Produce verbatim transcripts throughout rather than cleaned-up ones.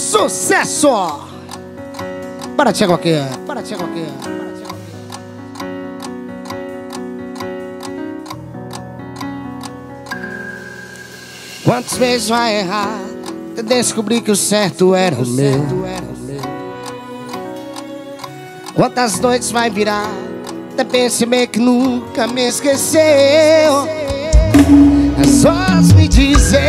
Sucesso! Para Thiago aqui, para Thiago aqui. Quantas vezes vai errar até descobrir que o certo era o meu? Quantas noites vai virar até perceber que nunca me esqueceu? As horas me dizem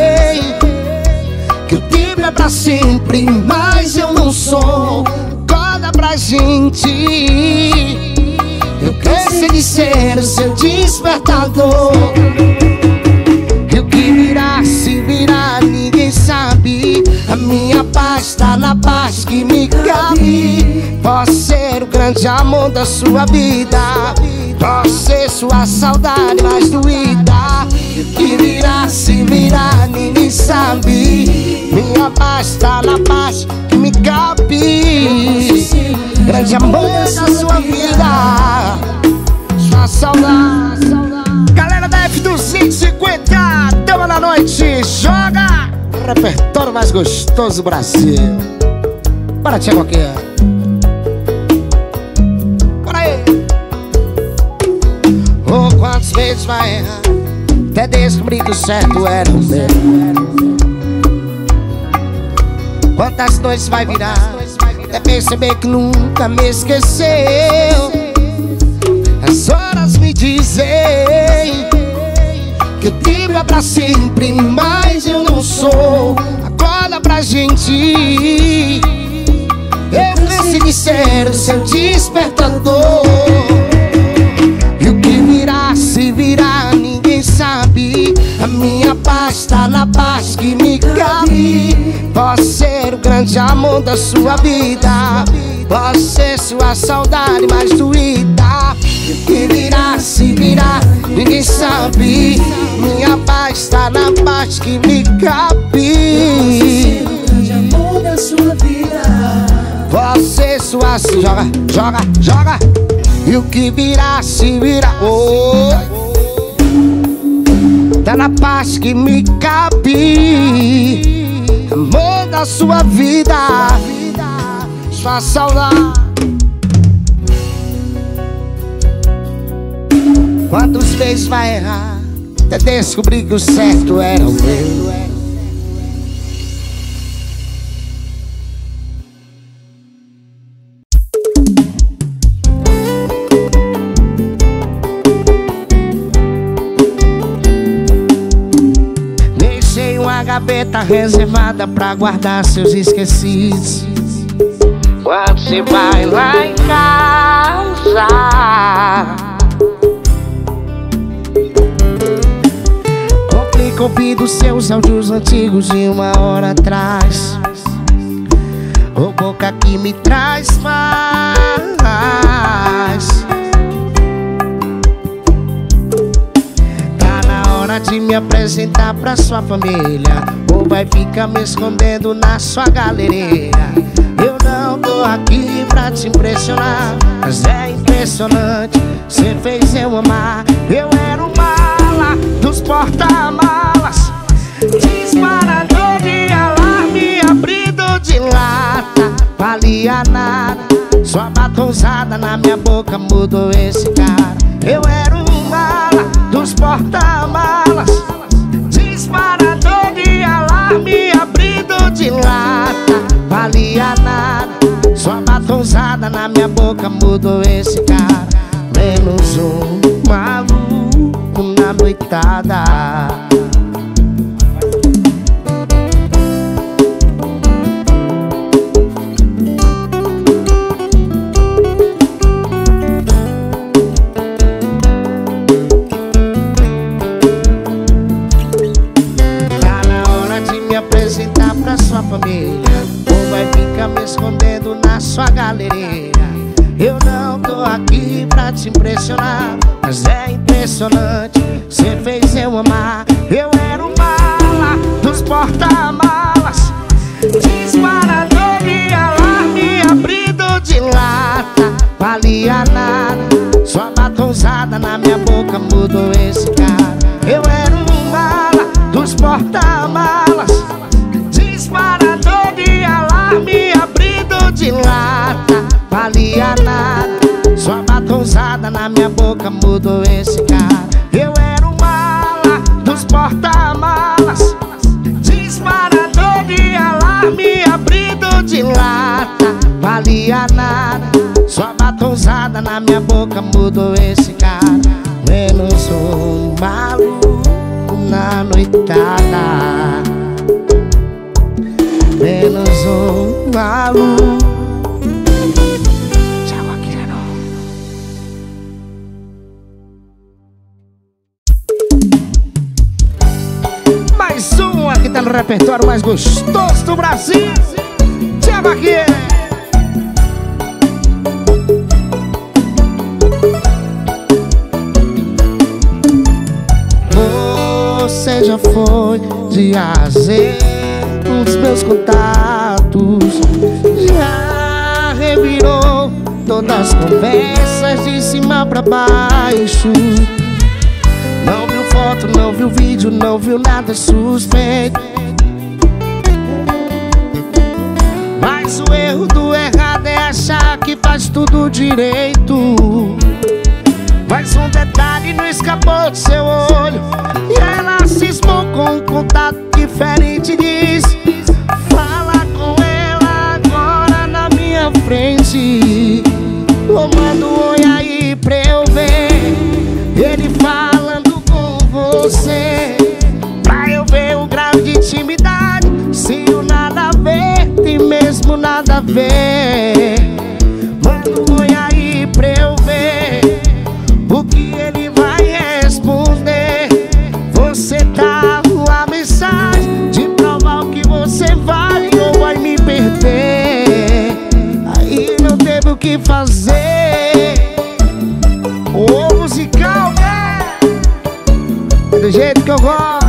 que o tempo é pra sempre, mas eu não sou. Acorda pra gente, eu cansei de ser o seu despertador. E o que virá, se virar, ninguém sabe. A minha paz tá na paz que me cabe. Posso ser o grande amor da sua vida, posso ser sua saudade mais doída. E o que virá, se virar, ninguém sabe. Minha paz tá na paz que me cabe. Grande amor da sua vida, sua saudade. Galera da F duzentos e cinquenta, dama da noite, joga o repertório mais gostoso do Brasil. Para, Thiago aqui. Bora aí. Oh, quantas vezes vai errar até descobrir que o certo era o meu? Quantas noites vai virar até perceber que nunca me esqueceu? As horas me dizem que o tempo é pra sempre, mas eu não sou. Acorda pra gente, eu cansei de ser o seu despertador. E o que virá, se virar, ninguém sabe. A minha paz tá na paz que me cabe. Posso ser o grande amor da sua vida, posso ser sua saudade mais doída. E o que virá, se virar, ninguém sabe. Minha paz tá na paz que me cabe. Grande amor da sua vida, você sua... Joga, joga, joga. E o que virá, se virar, oh, tá na paz que me cabe. Amor da sua vida, sua saudade. Quantas vezes vai errar até descobrir que o certo era o meu? Deixei uma gaveta reservada pra guardar seus esquecidos. Quando você vai lá em casa, ouvi dos seus áudios antigos de uma hora atrás. Ô boca que me traz paz. Tá na hora de me apresentar pra sua família, ou vai ficar me escondendo na sua galeria. Eu não tô aqui pra te impressionar, mas é impressionante, cê fez eu amar. Eu era o mala dos porta-malas, disparador de alarme, abrido de lata, valia nada. Sua batonzada na minha boca mudou esse cara. Eu era um mala dos porta-malas, disparador de alarme, abrido de lata, valia nada. Sua batonzada na minha boca mudou esse cara. Menos um maluco na noitada. Tá na hora de me apresentar pra sua família, ou vai ficar me escondendo na sua galeria. Eu não tô aqui pra te impressionar, mas é impressionante, cê fez eu amar. Eu era o mala dos porta-malas, disparador de alarme, abrido de lata, valia nada. Sua batonzada na minha boca mudou esse cara. Eu era um mala dos porta-malas, disparador de alarme, valia nada. Sua batonzada na minha boca mudou esse cara. Eu era o mala dos porta-malas, disparador de alarme, abrido de lata. Valia nada. Sua batonzada na minha boca mudou esse cara. Menos um maluco na noitada. Menos um maluco. Tchau, Aquilano. Mais um aqui tá no repertório mais gostoso do Brasil. Tchau, Aquilano. Você já foi de A a Z nos meus contatos, já revirou todas as conversas de cima pra baixo. Não viu foto, não viu vídeo, não viu nada suspeito. Mas o erro do errado é achar que faz tudo direito. Mais um detalhe não escapou do seu olho, e ela cismou com um contato diferente. Diz: fala com ela agora na minha frente. Ou manda um oi aí pra eu ver ele falando com você, pra eu ver o grau de intimidade. Se o nada a ver tem mesmo nada a ver. Manda um oi aí pra eu ver o que ele vai responder. Você tá a mensagem de provar o que você vale ou vai me perder. Aí não teve o que fazer. O musical, né? É do jeito que eu gosto.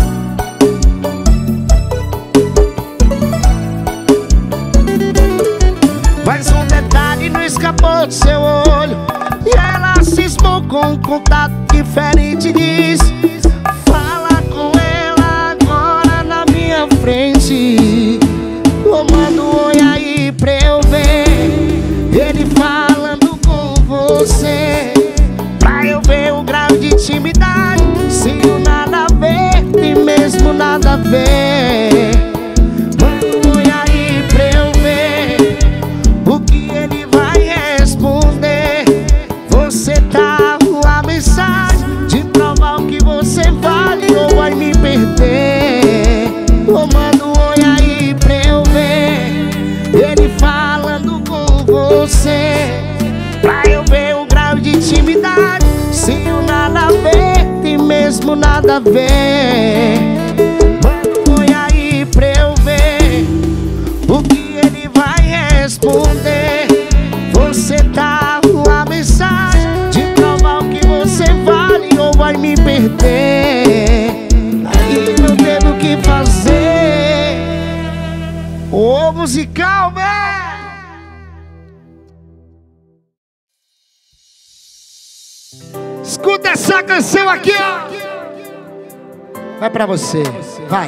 Mas um detalhe não escapou do seu olho, e ela cismou com um contato diferente. Diz: fala com ela agora na minha frente. Ou manda um oi aí pra eu ver ele falando com você, pra eu ver o grau de intimidade. Se o nada a ver tem mesmo nada a ver. Manda um oi aí pra eu ver o que ele vai responder. Você tá a mensagem de provar o que você vale ou vai me perder. Ou manda um oi aí pra eu ver ele falando com você, pra eu ver o grau de intimidade. Se o nada a ver tem mesmo nada a ver. Manda um oi aí pra eu ver o que ele vai responder. Você tá a mensagem de provar o que você vale ou vai me perder. Aí não teve o que fazer. O musical, velho. Escuta essa canção aqui, ó. Vai pra você, vai.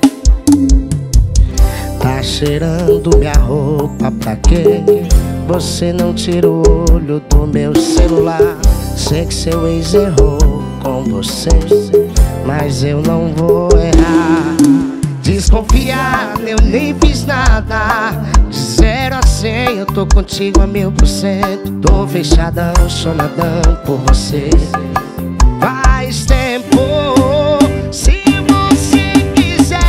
Tá cheirando minha roupa pra quê? Você não tira o olho do meu celular. Sei que seu ex errou com você, mas eu não vou errar. Desconfiado, eu nem fiz nada. De zero a cem eu tô contigo a mil por cento. Tô fechadão, sonadão por você. Faz tempo. Se você quiser,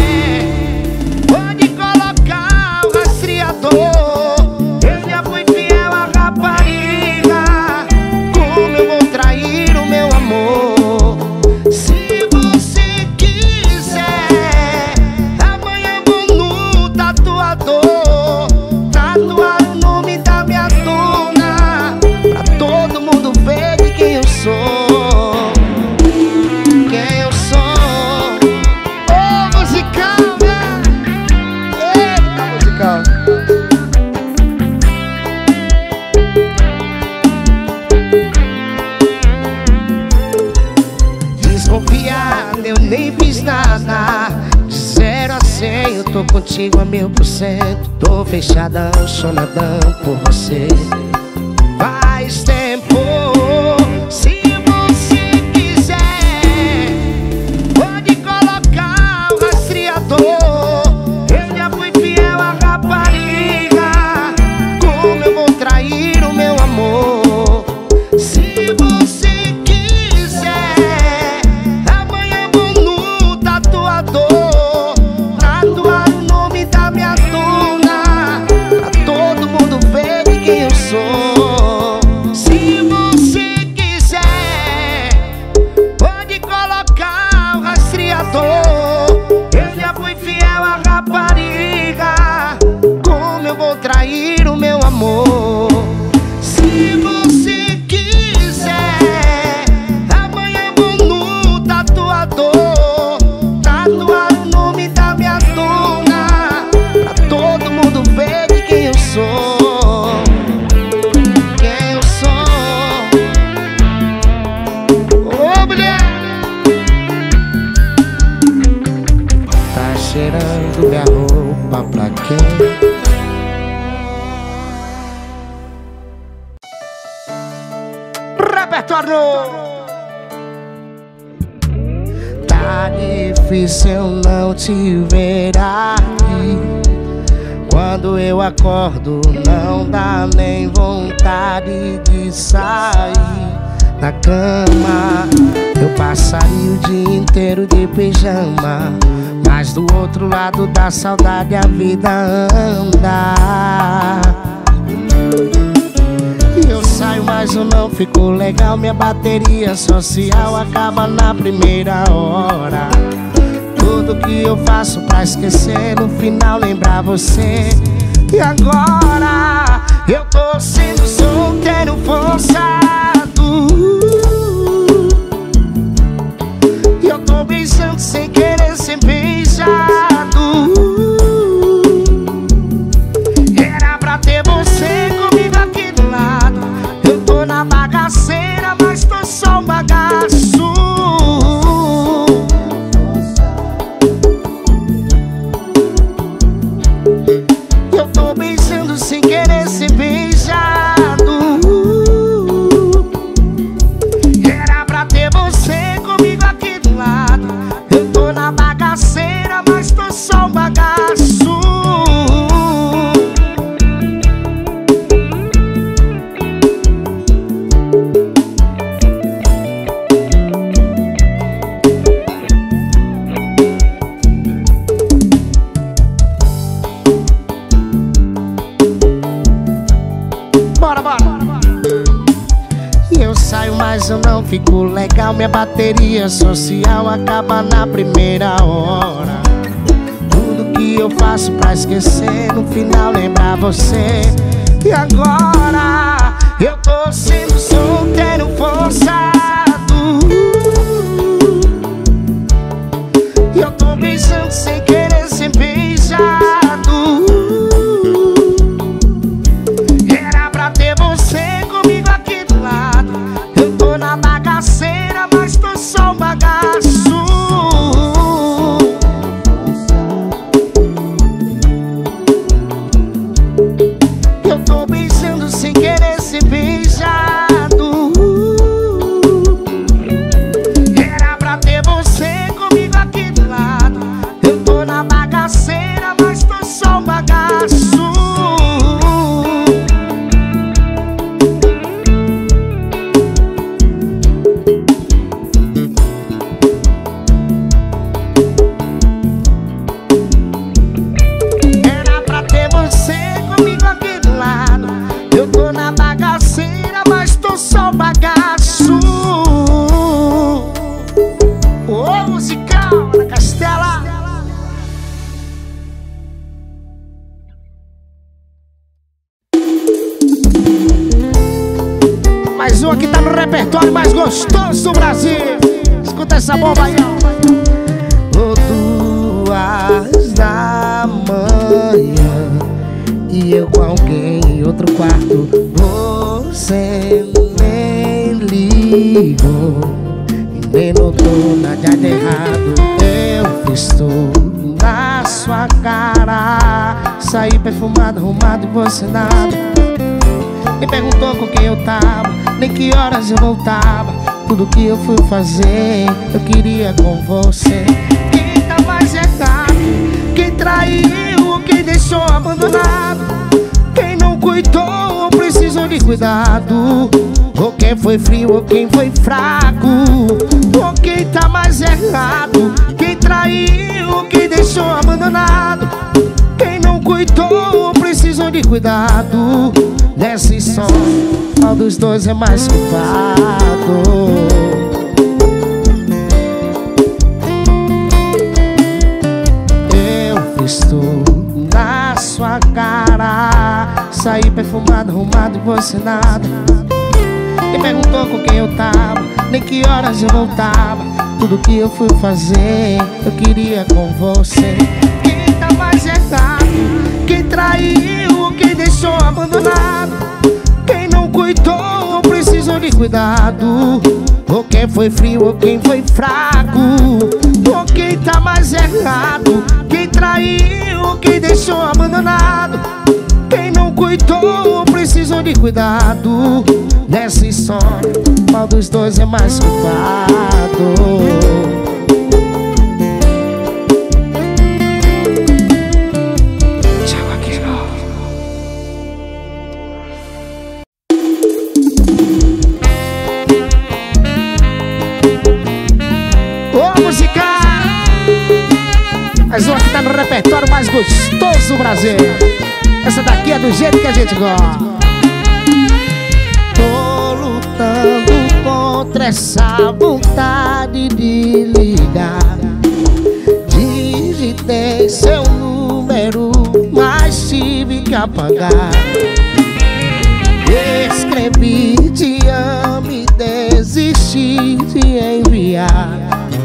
pode colocar o rastreador. Eu já fui fiel à rapariga. Como eu vou trair o meu amor? Se você quiser, amanhã vou no tatuador tatuar o nome da minha dona, pra todo mundo ver de quem eu sou. Quem eu sou. Ô, musical, né? Eita, musical. Desconfiado, eu nem fiz nada. De zero zero a cem, eu tô contigo a mil por cento. Tô fechadão, sonadão por você. Faz tempo, se você quiser, pode colocar o rastreador. Eu já fui fiel à rapariga, como eu vou trair o meu amor? Se você quiser, amanhã vou no tatuador tatuar o nome da minha dona, pra todo mundo ver de quem eu sou. Se você quiser, pode colocar o rastreador. Eu já fui fiel à rapariga, como eu vou trair o meu amor? Se você quiser, amanhã vou no tatuador tatuar o nome da minha dona, pra todo mundo ver de quem eu sou. Quem eu sou. Ô mulher, tá cheirando minha roupa pra quem? Repertório. Tá difícil eu não te ver aqui. Quando eu acordo não dá nem vontade de sair da cama. Eu passaria o dia inteiro de pijama, mas do outro lado da saudade a vida anda. Eu saio, mas eu não fico legal. Minha bateria social acaba na primeira hora. Tudo que eu faço pra esquecer, no final lembrar você. E agora eu tô sendo solteiro forçado, e eu tô beijando sem querer ser beijado. Era pra ter você comigo aqui do lado. Eu tô na bagaceira, mas tô só um bagaço. Eu tô beijando sem querer ser beijado. Era pra ter você comigo aqui do lado. Eu tô na bagaceira, mas tô só um bagaço. Bora, bora. E eu saio, mas eu não fico legal. Minha bateria social acaba na primeira hora. Tudo que eu faço pra esquecer, no final lembrar você. E agora eu tô sendo solteiro forçado, e eu tô beijando sem querer ser beijado. Era pra ter você comigo aqui do lado. Eu tô na bagaceira, mas tô só um bagaço. Eu tô beijando sem querer ser beijado. Era pra ter você comigo aqui do lado. Eu tô na bagaceira, mas tô só um bagaço. Era pra ter você comigo aqui do lado. Eu tô na bagaceira, mas tô só um bagaço. Ô, musical na Castela. Mais um que tá no repertório mais gostoso do Brasil. Escuta essa bomba aí, ó. Duas da manhã e eu com alguém em outro quarto. Você nem ligou e nem notou nada de errado. Eu fiz tudo na saí perfumado, arrumado e você nada. Me perguntou com quem eu tava, nem que horas eu voltava. Tudo que eu fui fazer, eu queria com você. Quem tá mais errado? Quem traiu, quem deixou abandonado? Quem não cuidou, precisou de cuidado? Ou quem foi frio, ou quem foi fraco? Ou quem tá mais errado? Quem traiu, quem deixou abandonado? Quem não cuidou, precisou de cuidado? Nesse som, qual dos dois é mais culpado? Eu fiz tudo na sua cara, saí perfumado, arrumado e você nada. Me perguntou com quem eu tava, nem que horas eu voltava. Tudo que eu fui fazer, eu queria com você. Quem tá mais errado? Quem traiu, quem deixou abandonado? Quem não cuidou, precisou de cuidado? Ou quem foi frio, ou quem foi fraco? Ou quem tá mais errado? Quem traiu, quem deixou abandonado? Quem não cuidou, precisou de cuidado? Nessa história, qual dos dois é mais culpado? Thiago Aquino. Ô, música! Mais uma que tá no repertório mais gostoso do Brasil. Essa daqui é do jeito que a gente gosta. Tô lutando contra essa vontade de ligar. Digitei seu número, mas tive que apagar. Escrevi te amo e desisti de enviar.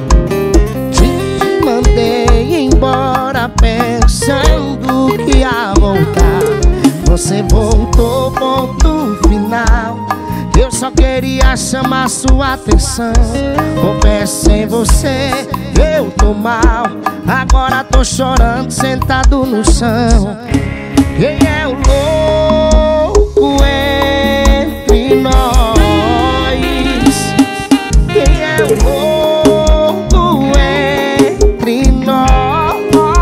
Te mandei embora pensando que ia voltar. Você voltou, ponto final. Eu só queria chamar sua atenção. Confesso em você, eu tô mal. Agora tô chorando sentado no chão. Quem é o louco entre nós? Quem é o louco entre nós?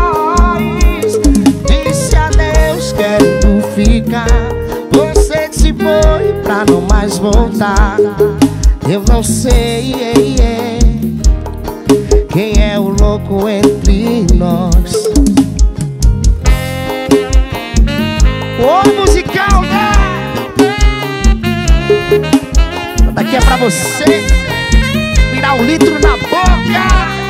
Disse adeus querendo ficar. Você se foi pra não mais voltar. Eu não sei ei, ei, quem é o louco entre nós. Ô musical, né? Daqui é pra você virar um litro na boca.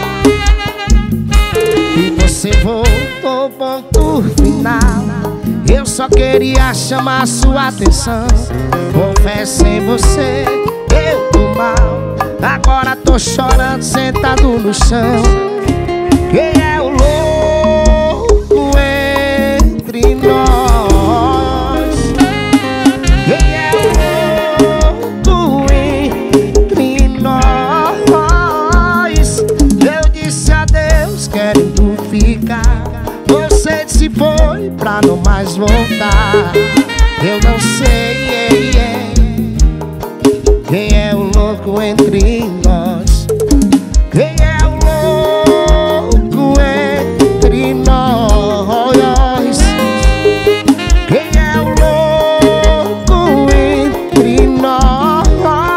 E você voltou, ponto final. Eu só queria chamar sua atenção. Confesso em você, eu tô mal. Agora tô chorando sentado no chão. Quem é o louco entre nós? Quem é o louco entre nós? Eu disse adeus querendo ficar. Você se foi pra não mais voltar. Eu não sei ei, ei, quem é o louco entre nós. Quem é o louco entre nós? Quem é o louco entre nós?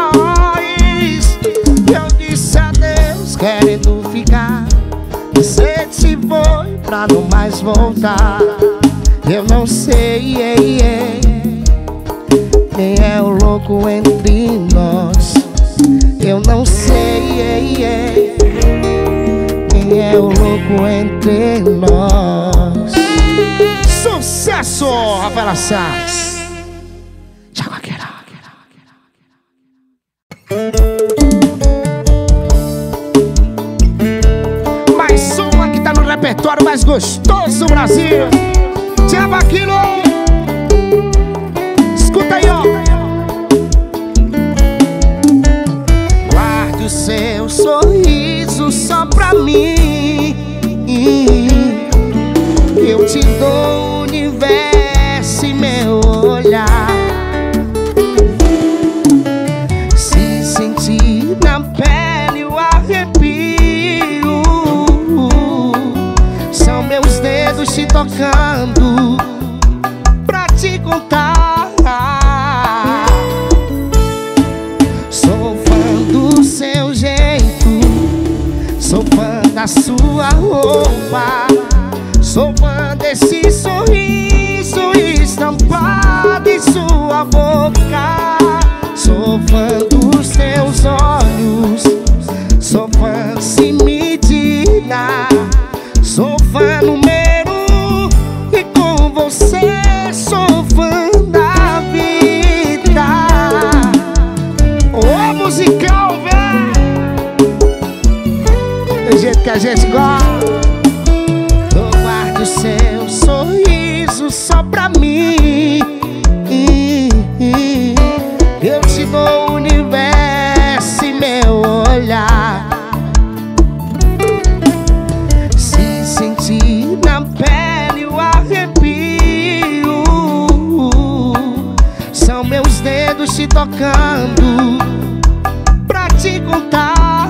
Eu disse adeus querendo ficar. Você se foi pra não mais voltar. Eu não sei ei, ei, quem é o louco entre nós. Eu não sei ei, ei, quem é o louco entre nós. Sucesso, Rafaela Salles. Thiago Aquino. Mais uma que tá no repertório mais gostoso do Brasil. Thiago Aquino. Escuta aí, ó. Guarde o seu sorriso só pra mim. Eu te dou o universo tocando pra te contar. Sou fã do seu jeito, sou fã da sua roupa, sou fã desse sorriso estampado em sua boca. Sou fã dos teus olhos, sou fã sem medida, sou fã número e com você sou fã da vida. Ô musical, velho, do jeito que a gente gosta. Eu guardo o seu sorriso só pra mim, eu te dou o universo e meu olhar. Se sentir na pele o arrepio, são meus dedos te tocando pra te contar.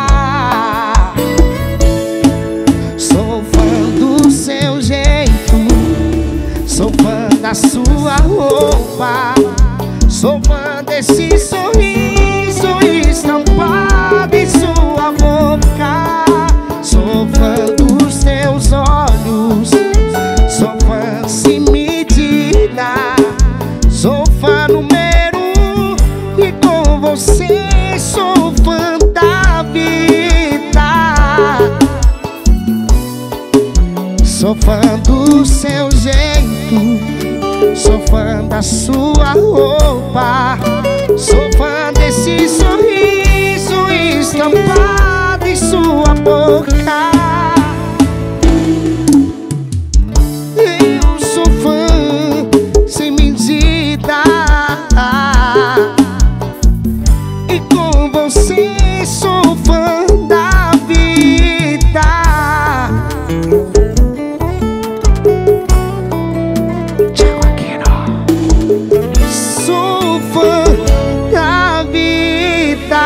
Sou fã do seu jeito, sou fã da sua roupa, sou fã desse sorriso estampado em sua boca. Sou fã dos teus olhos, sou fã sem medida, sou fã número e com você sou fã da vida. Sou fã do seu jeito, sou fã da sua roupa, sou fã desse sorriso estampado em sua boca. Eu sou fã sem medida e com você sou fã da vida. Sou fã da vida.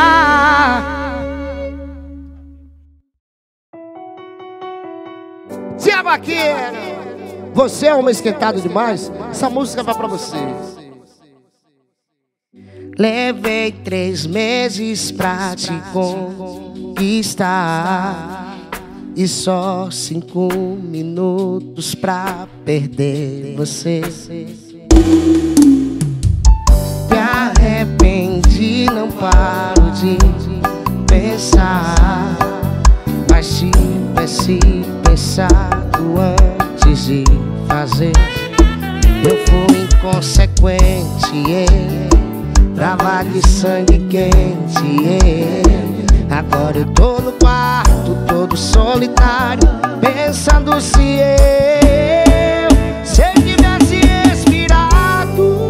Tia Vaqueira, você é uma esquentada demais. Essa música vai pra você. Levei três meses pra te conquistar e só cinco minutos pra perder você. Me arrependi, não paro de pensar, mas tivesse pensado antes de fazer. Eu fui inconsequente, yeah. Trabalho de sangue quente, yeah. Agora eu tô no quarto, todo solitário, pensando se eu, se eu tivesse respirado,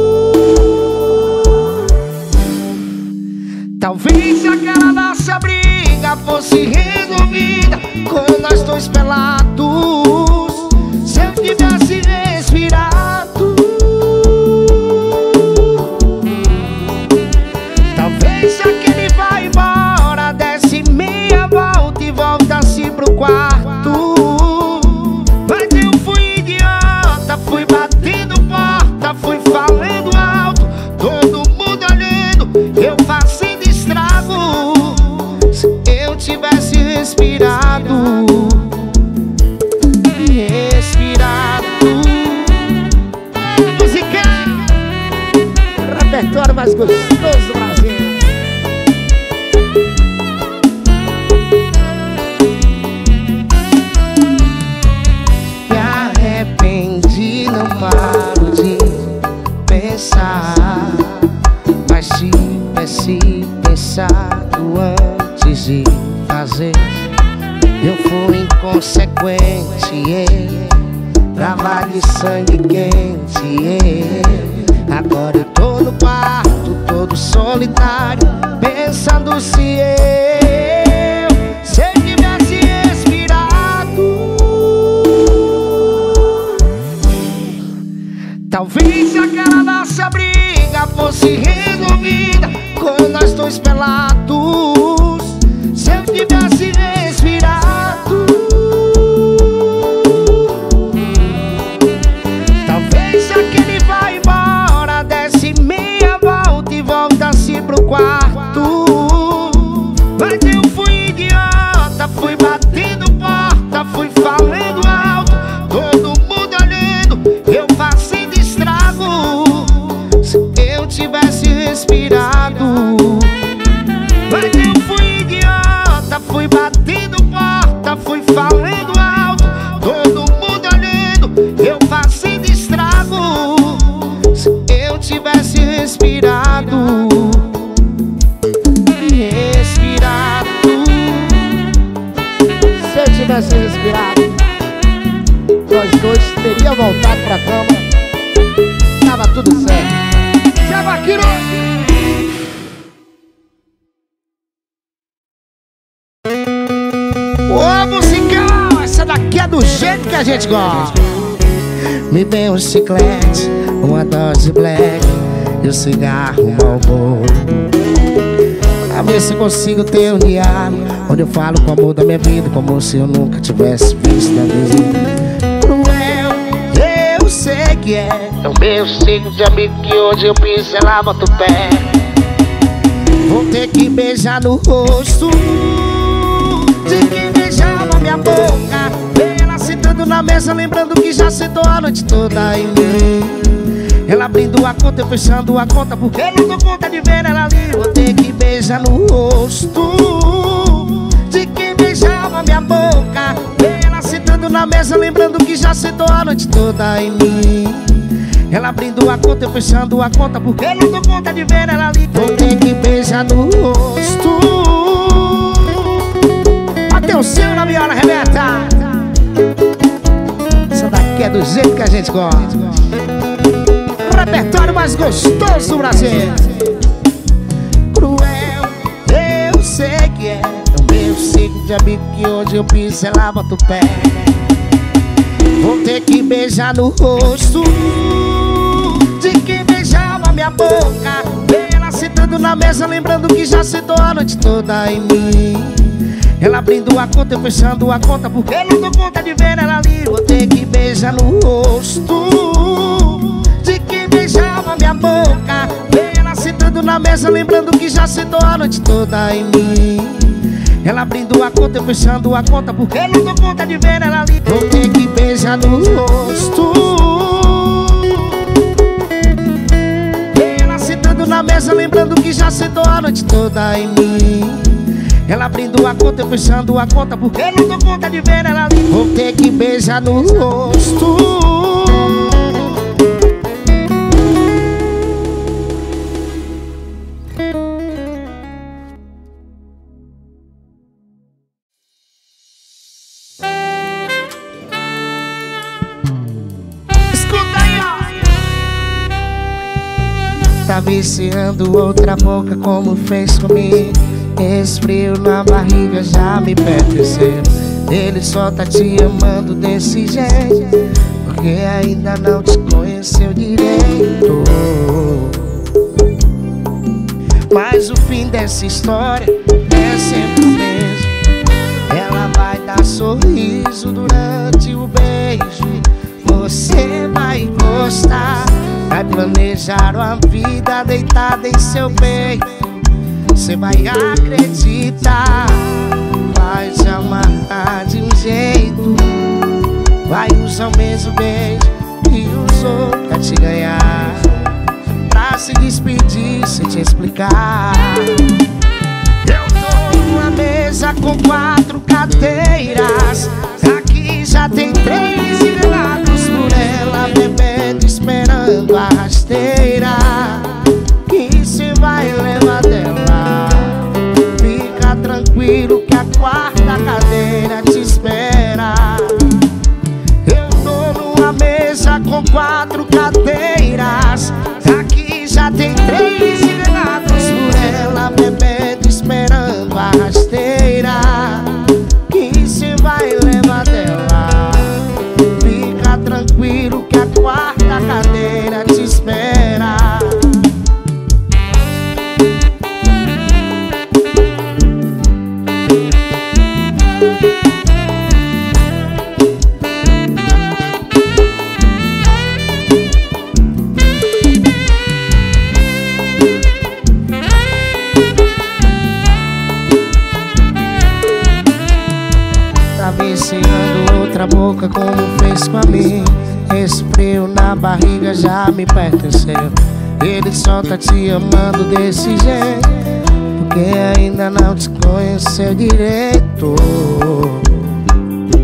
talvez se aquela nossa briga fosse resolvida com nós dois pelados. Se eu tivesse respirado, talvez se aquele vai embora desse meia volta e volta-se pro quarto. Mas eu fui idiota, fui batendo porta, fui falando alto, todo mundo olhando, eu fazendo estrago. Se eu tivesse respirado, respirado. Música, repertório mais gostoso do Brasil. Me arrependi, não paro de pensar, mas tivesse pensado antes de fazer. Eu fui inconsequente, yeah. Trabalho de sangue quente, yeah. Agora eu tô no quarto, todo solitário, pensando se eu, se eu tivesse respirado, talvez se aquela nossa briga fosse resolvida com nós dois pelados. Se eu tivesse respirado, falando alto, todo mundo olhando, eu fazendo estrago. Se eu tivesse respirado, respirado, se eu tivesse respirado, nós dois teríamos voltado pra cama. Tava tudo certo. Zé Vaqueiro! Ô musical, essa daqui é do jeito que a gente gosta. Me dê um chiclete, uma dose black e um cigarro Marlboro. A ver se consigo ter um diário onde eu falo com o amor da minha vida, como se eu nunca tivesse visto a vida. Cruel, eu sei que é. É o meu ciclo de amigo que hoje eu piso, ela bota o pé. Vou ter que beijar no rosto de quem beijava minha boca. Ela sentando na mesa, lembrando que já sentou a noite toda em mim. Ela abrindo a conta, eu fechando a conta, porque não dou conta de ver ela ali. Vou ter que beijar no rosto de quem beijava minha boca. Ela sentando na mesa, lembrando que já sentou a noite toda em mim. Ela abrindo a conta, eu fechando a conta, porque não dou conta de ver ela ali. Vou ter que beijar no rosto. Até o seu na viola, arrebenta. Essa daqui é do jeito que a gente gosta. O repertório mais gostoso do Brasil. Cruel, eu sei que é. É o meu ciclo de amigo que hoje eu piso, ela bota o pé. Vou ter que beijar no rosto de quem beijava minha boca. Ela sentando na mesa, lembrando que já sentou a noite toda em mim. Ela abrindo a conta, eu fechando a conta, porque não dou conta de ver ela ali. Vou ter que beijar no rosto de quem beijava minha boca. Ela sentando na mesa, lembrando que já sentou a noite toda em mim. Ela abrindo a conta, eu fechando a conta, porque não dou conta de ver ela ali. Vou ter que beijar no rosto. Ela sentando na mesa, lembrando que já sentou a noite toda em mim. Ela abrindo a conta, eu fechando a conta, porque não dou conta de ver ela ali. Vou ter que beijar no rosto. Escuta aí, ó. Tá viciando outra boca como fez comigo. Esse frio na barriga já me pertenceu. Ele só tá te amando desse jeito, porque ainda não te conheceu direito. Mas o fim dessa história é sempre o mesmo. Ela vai dar sorriso durante o beijo. Você vai gostar, vai planejar uma vida deitada em seu peito. Você vai acreditar, vai te amarrar de um jeito, vai usar o mesmo beijo que usou pra te ganhar, pra se despedir sem te explicar. Eu tô numa mesa com quatro cadeiras, aqui já tem três enganados por ela, bebendo, esperando a rasteira que se vai levar dela. Fica tranquilo que a quarta cadeira te espera. Eu tô numa mesa com quatro cadeiras, aqui já tem três enganados por ela, bebendo, esperando a rasteira que se vai levar dela. Fica tranquilo que a quarta cadeira te espera. Viciando outra boca como fez com a minha. Esse frio na barriga já me pertenceu. Ele só tá te amando desse jeito, porque ainda não te conheceu direito.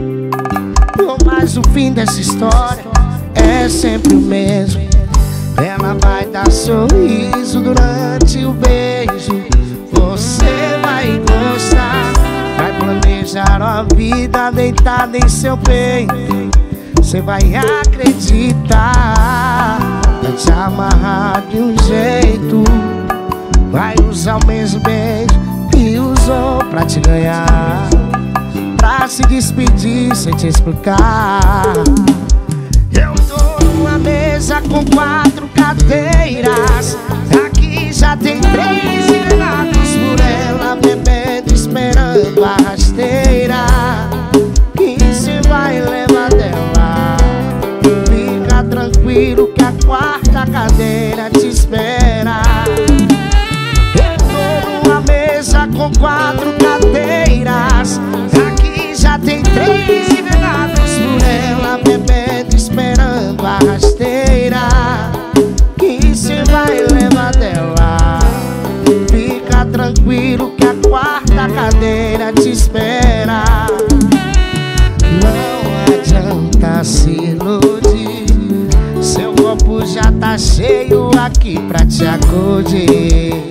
Mas o fim dessa história é sempre o mesmo. Ela vai dar sorriso durante o beijo. Você vai gostar, vai planejar a vida deitada em seu peito. Você vai acreditar, vai te amarrar de um jeito. Vai usar o mesmo beijo que usou pra te ganhar, pra se despedir sem te explicar. Eu tô numa mesa com quatro cadeiras. Aqui já tem três enganados por ela, bebendo, esperando a rasteira que se vai levar dela. Fica tranquilo que a quarta cadeira te espera. Eu tô numa mesa com quatro cadeiras. Aqui já tem três enganados por ela, bebendo, esperando a rasteira que se vai levar dela. Fica tranquilo que a quarta cadeira te espera. Não adianta se iludir, seu copo já tá cheio aqui pra te acudir.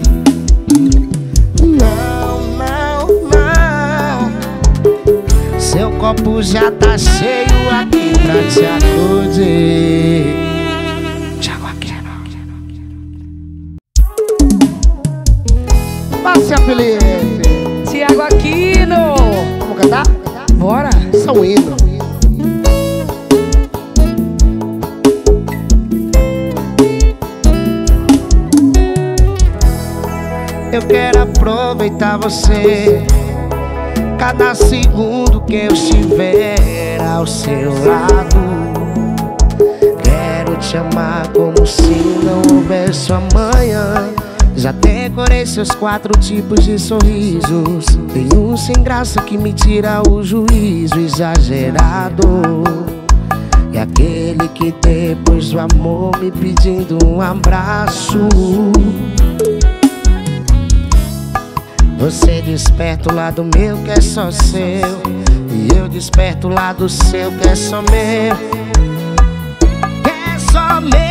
Não, não, não, seu copo já tá cheio aqui pra te acudir. Thiago Aquino. Passe a Felipe. Thiago Aquino. Vamos cantar? Bora. São hino. Eu quero aproveitar você, cada segundo que eu estiver ao seu lado. Quero te amar como se não houvesse amanhã. Já decorei seus quatro tipos de sorrisos. Tem um sem graça que me tira o juízo, exagerado. E aquele que depois do amor me pedindo um abraço. Você desperta o lado meu que é só seu, e eu desperto o lado seu que é só meu, que é só meu.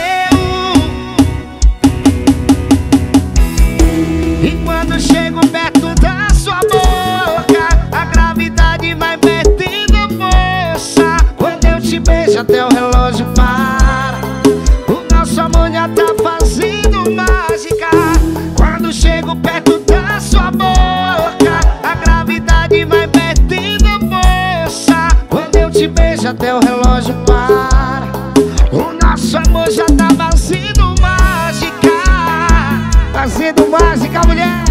E quando chego perto da sua boca, a gravidade vai perdendo força. Quando eu te beijo até o relógio para, o nosso amor já tá fazendo mágica. Quando chego perto da sua boca, a gravidade vai perdendo força. Quando eu te beijo até o relógio para, o nosso amor já tá fazendo mágica. Fazendo mágica, mulher.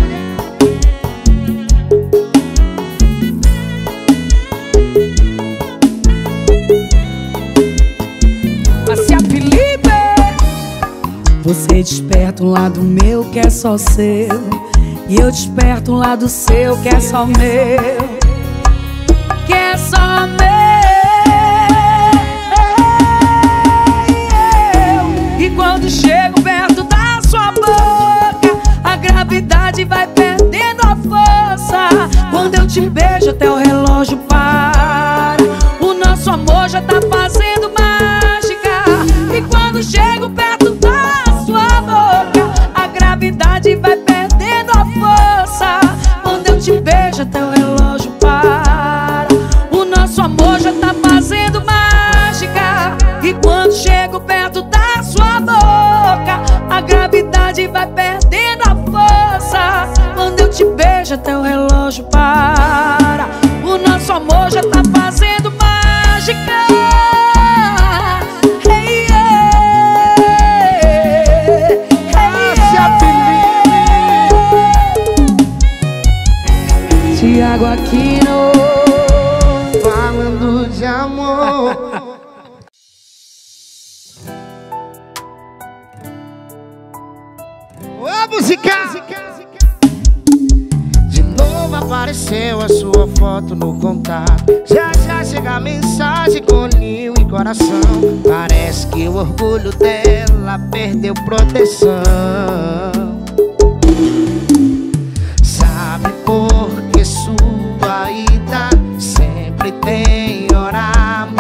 Passe a Felipe. Você desperta um lado meu que é só seu, e eu desperto um lado seu que é só meu, que é só meu. E quando chego perto da sua boca, a gravidade vai perdendo a força. Quando eu te beijo até o relógio para, o nosso amor já tá fazendo mágica. E quando chego perto da sua boca, a gravidade vai perdendo a força. Quando eu te beijo até o relógio para, o nosso amor já tá fazendo mágica. E quando chego perto da sua boca, a gravidade vai perdendo a força. Quando eu te beijo até o relógio para, o nosso amor já tá fazendo mágica. Hey, yeah. Hey, yeah. Thiago Aquino, falando de amor. Ô, música! De novo apareceu a sua foto no contato. Já já chega a mensagem com ninho e coração. Parece que o orgulho dela perdeu proteção. Sabe por que sua ida sempre tem hora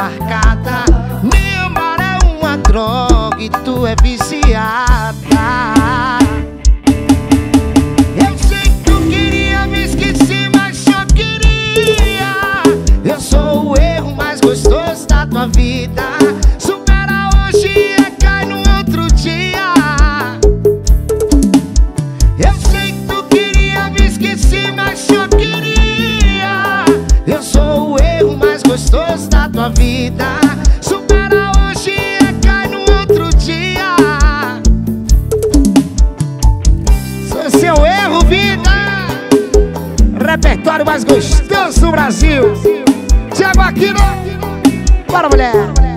sou o erro mais gostoso da tua vida. Supera hoje e cai no outro dia. Eu sei que tu queria me esquecer, mas eu queria. Eu sou o erro mais gostoso da tua vida. Supera hoje e cai no outro dia. Sou seu erro, vida. Repertório mais gostoso do Brasil. Thiago Aquino. Bora, mulher.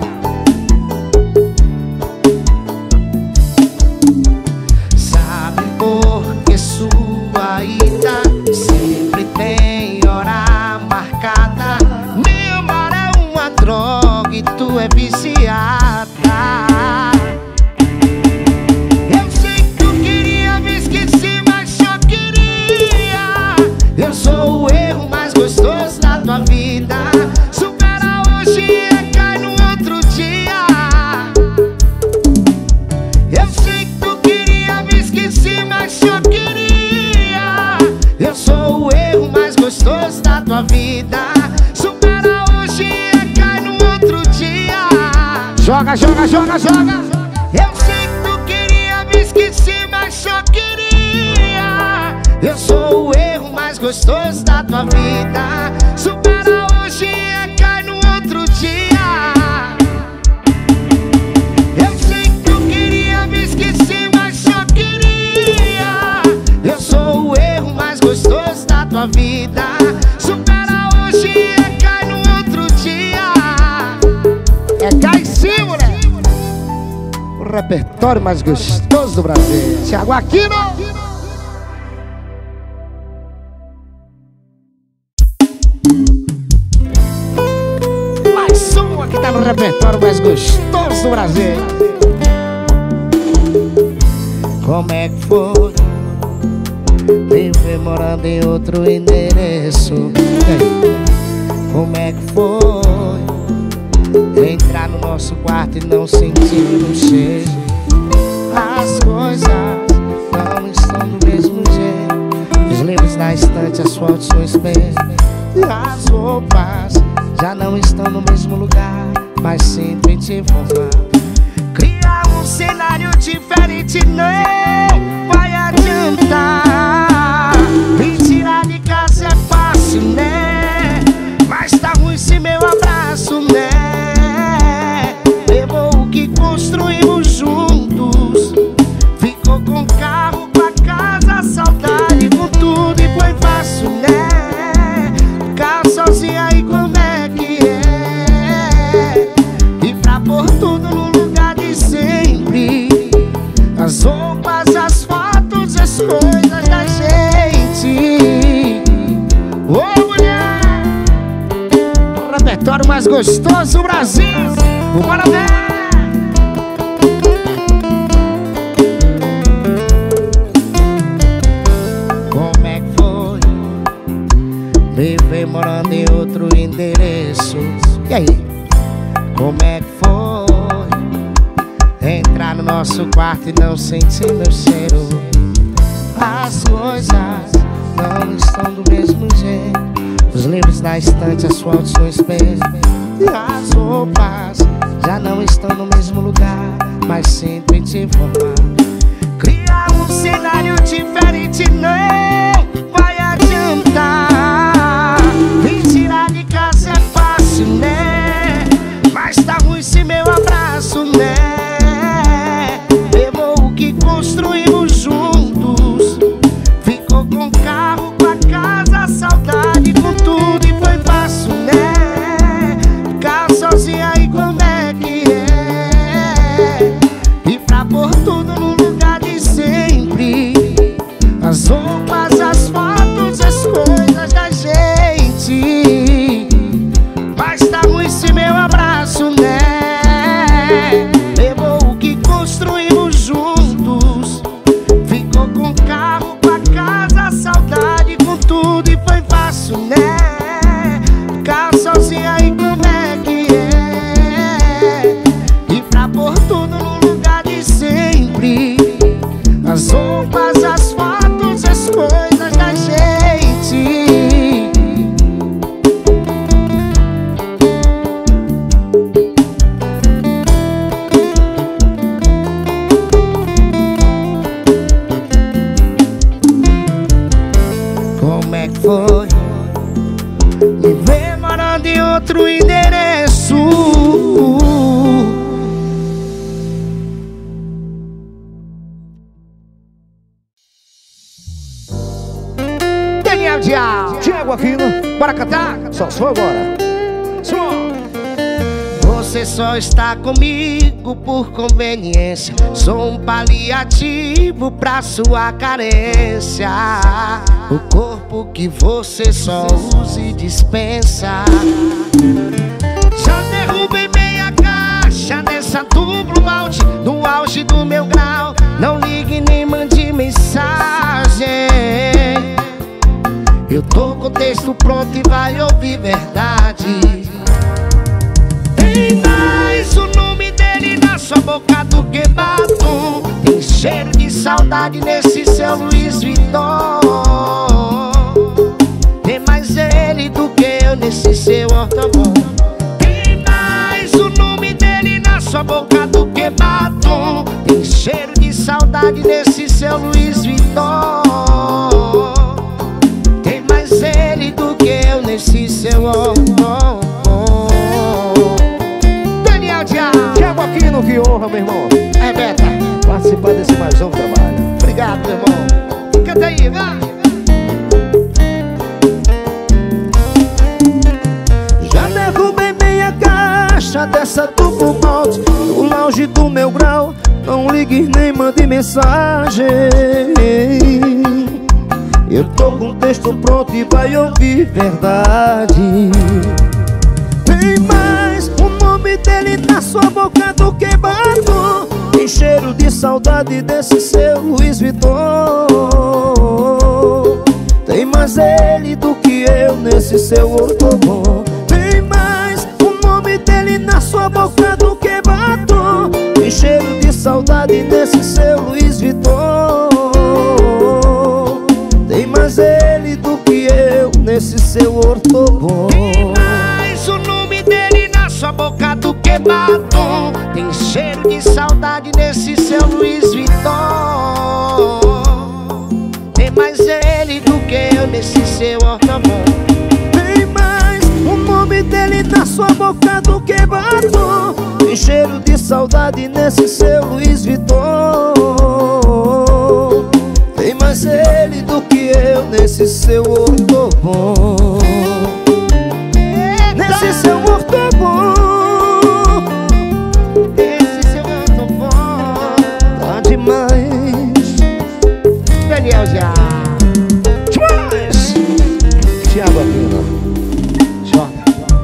Sabe por que sua ida sempre tem hora marcada? Meu amor é uma droga e tu é viciada. Eu sei que tu queria me esquecer, mas eu queria. Eu sou o erro mais gostoso da tua vida. Supera hoje e cai no outro dia. Eu sei que tu queria me esquecer, mas eu queria. Eu sou o erro mais gostoso da tua vida. Supera hoje e cai no outro dia. Joga, joga, joga, joga. Eu sei que tu queria me esquecer, mas eu queria. Eu sou o erro mais gostoso da tua vida. Supera hoje e cai no outro dia. Eu sei que tu queria me esquecer, mas eu queria. Eu sou o erro mais gostoso da tua vida. Supera hoje e cai no outro dia. É cai sim, mulher. O repertório mais gostoso do Brasil. Thiago Aquino. Que tá no repertório mais gostoso do Brasil. Como é que foi viver morando em outro endereço? Como é que foi entrar no nosso quarto e não sentir o cheiro? As coisas não estão do mesmo jeito. Os livros na estante, as fotos no espelho. E as roupas já não estão no mesmo lugar, mas sempre te informar. Criar um cenário diferente não vai adiantar. Me tirar de casa é fácil, né? Mas tá ruim se meu abraço, né? Levou o que construímos juntos. Ficou com o carro, com a casa, a saudade, com tudo e foi fácil, né? Ficar sozinha e como é que é? E pra pôr tudo no lugar de sempre. As roupas, as fotos, as coisas da gente. Ô, oh, mulher! O repertório mais gostoso do Brasil. Bora ver! Como é que foi viver morando em outro endereço? E aí? Como é que foi entrar no nosso quarto e não sentir meu cheiro? As coisas não estão do mesmo jeito. Os livros na estante, as fotos no espelho. E as roupas já não estão no mesmo lugar, mas sempre te informar. Criar um cenário diferente não vai adiantar. Me tirar de casa é fácil, né? Mas tá ruim se meu abraço, né? Levou o que construímos juntos. Ficou com o carro, com a casa, a saudade, com tudo e foi fácil, né? Ficar sozinha e como é que é? E pra pôr tudo no lugar de sempre. As roupas, as fotos, as coisas da gente. Mas tá ruim se meu abraço, né? mande outro endereço. Daniel Dial, Thiago Aquino, bora cantar? só sou agora. Você só está comigo por conveniência. Sou um paliativo pra sua carência. O corpo que você só usa e dispensa. Já derrubei meia caixa nessa duplo malte. No auge do meu grau, não ligue nem mande mensagem. Eu tô com o texto pronto e vai ouvir verdade. Tem mais o nome dele na sua boca do que batom. Tem cheiro de saudade nesse seu Louis Vuitton. Tem mais ele do que eu nesse seu ortobon. Tem mais o nome dele na sua boca do que batom. Tem cheiro de saudade nesse seu Louis Vuitton. Tem mais ele do que eu nesse seu ortobon. Thiago Aquino, que honra, meu irmão. É, Beta, Participar desse mais um trabalho. obrigado, meu irmão. Canta aí, vai. Já derrubei meia caixa dessa duplo malte. No auge do meu grau, não ligue nem mande mensagem. Eu tô com o texto pronto e vai ouvir verdade. Tem mais o nome dele na sua boca do que batom. Tem cheiro de saudade desse seu Louis Vuitton. Tem mais ele do que eu nesse seu ortobon. Tem mais o nome dele na sua boca do que batom. Tem cheiro de saudade desse seu Louis Vuitton. Tem mais ele do que eu nesse seu ortobon. Tem mais o nome dele na sua boca do que batom. Tem cheiro de saudade nesse seu Louis Vuitton. Tem mais ele do que eu nesse seu ortobon. Tem mais o nome dele na sua boca do que batom. Tem cheiro de saudade nesse seu Louis Vuitton. Tem mais ele do que eu nesse seu ortobon. Nesse seu ortobon. Esse seu ortobon Tá demais. Daniel já. Demais. Thiago Aquino. Joga.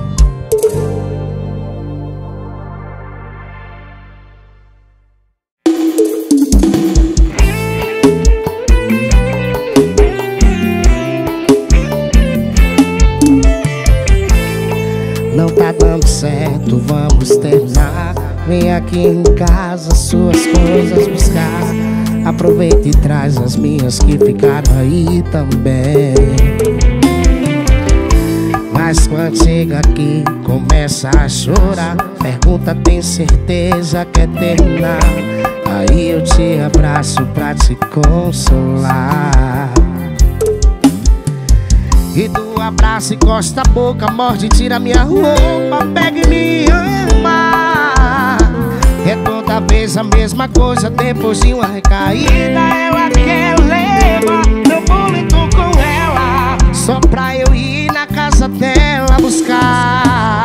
Não tá dando certo, vamos terminar. Vem aqui em casa, suas coisas buscar. Aproveita e traz as minhas que ficaram aí também. Mas quando chega aqui, começa a chorar. Pergunta, tem certeza quer terminar? Aí eu te abraço pra te consolar. E do abraço encosta a boca, morde, tira minha roupa, pega e me ama. É toda vez a mesma coisa, depois de uma recaída ela quer levar meu boleto com ela, só pra eu ir na casa dela buscar.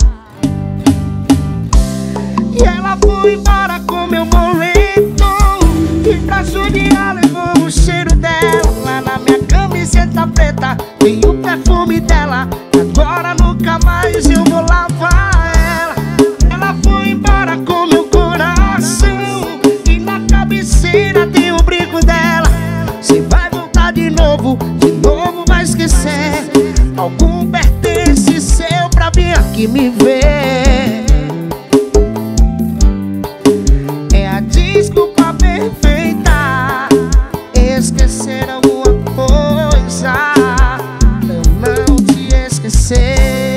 E ela foi embora com meu boleto, e pra judiar levou o cheiro dela. Na minha camiseta preta tem o perfume dela. Agora nunca mais eu vou lavar ela. Ela foi embora com meu coração, e na cabeceira tem o brinco dela. Cê vai voltar de novo, de novo vai esquecer. Algum pertence seu pra vir aqui me ver. É a desculpa perfeita, esquecer alguma coisa, eu não te esquecer.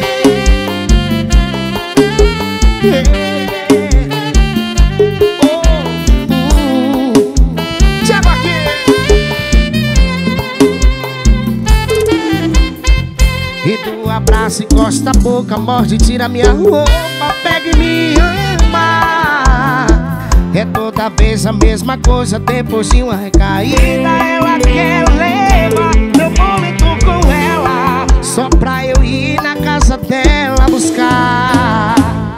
Oh, uh, Thiago aqui. E do abraço e encosta a boca, morde, tira minha roupa, pega e me ama. É toda vez a mesma coisa, depois de uma recaída ela quer levar meu momento com ela, só pra eu ir na casa dela buscar.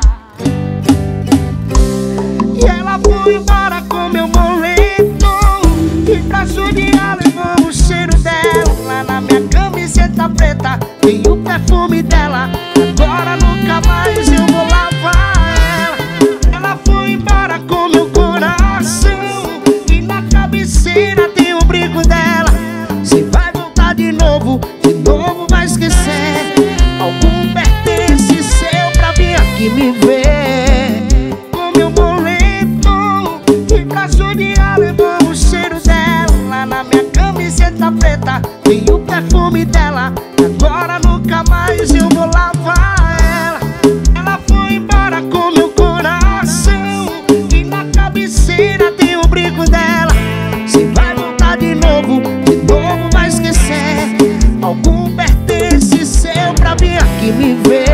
E ela foi embora com meu moletom, e pra judiar levou o cheiro dela. Na minha camiseta preta tem o perfume dela, agora nunca mais eu vou lavar ela. Ela foi embora com meu coração, e na cabeceira tem o brinco dela. Se vai voltar de novo, de novo vai esquecer algum pertence seu pra vir aqui me ver. Com meu boletom, e pra judiar levou o cheiro dela. Na minha camiseta preta tem o perfume dela, agora nunca mais eu vou lavar ela. Ela foi embora com meu coração, e na cabeceira tem o brinco dela. Se vai voltar de novo, de novo vai esquecer algum pertence seu pra vir aqui me ver.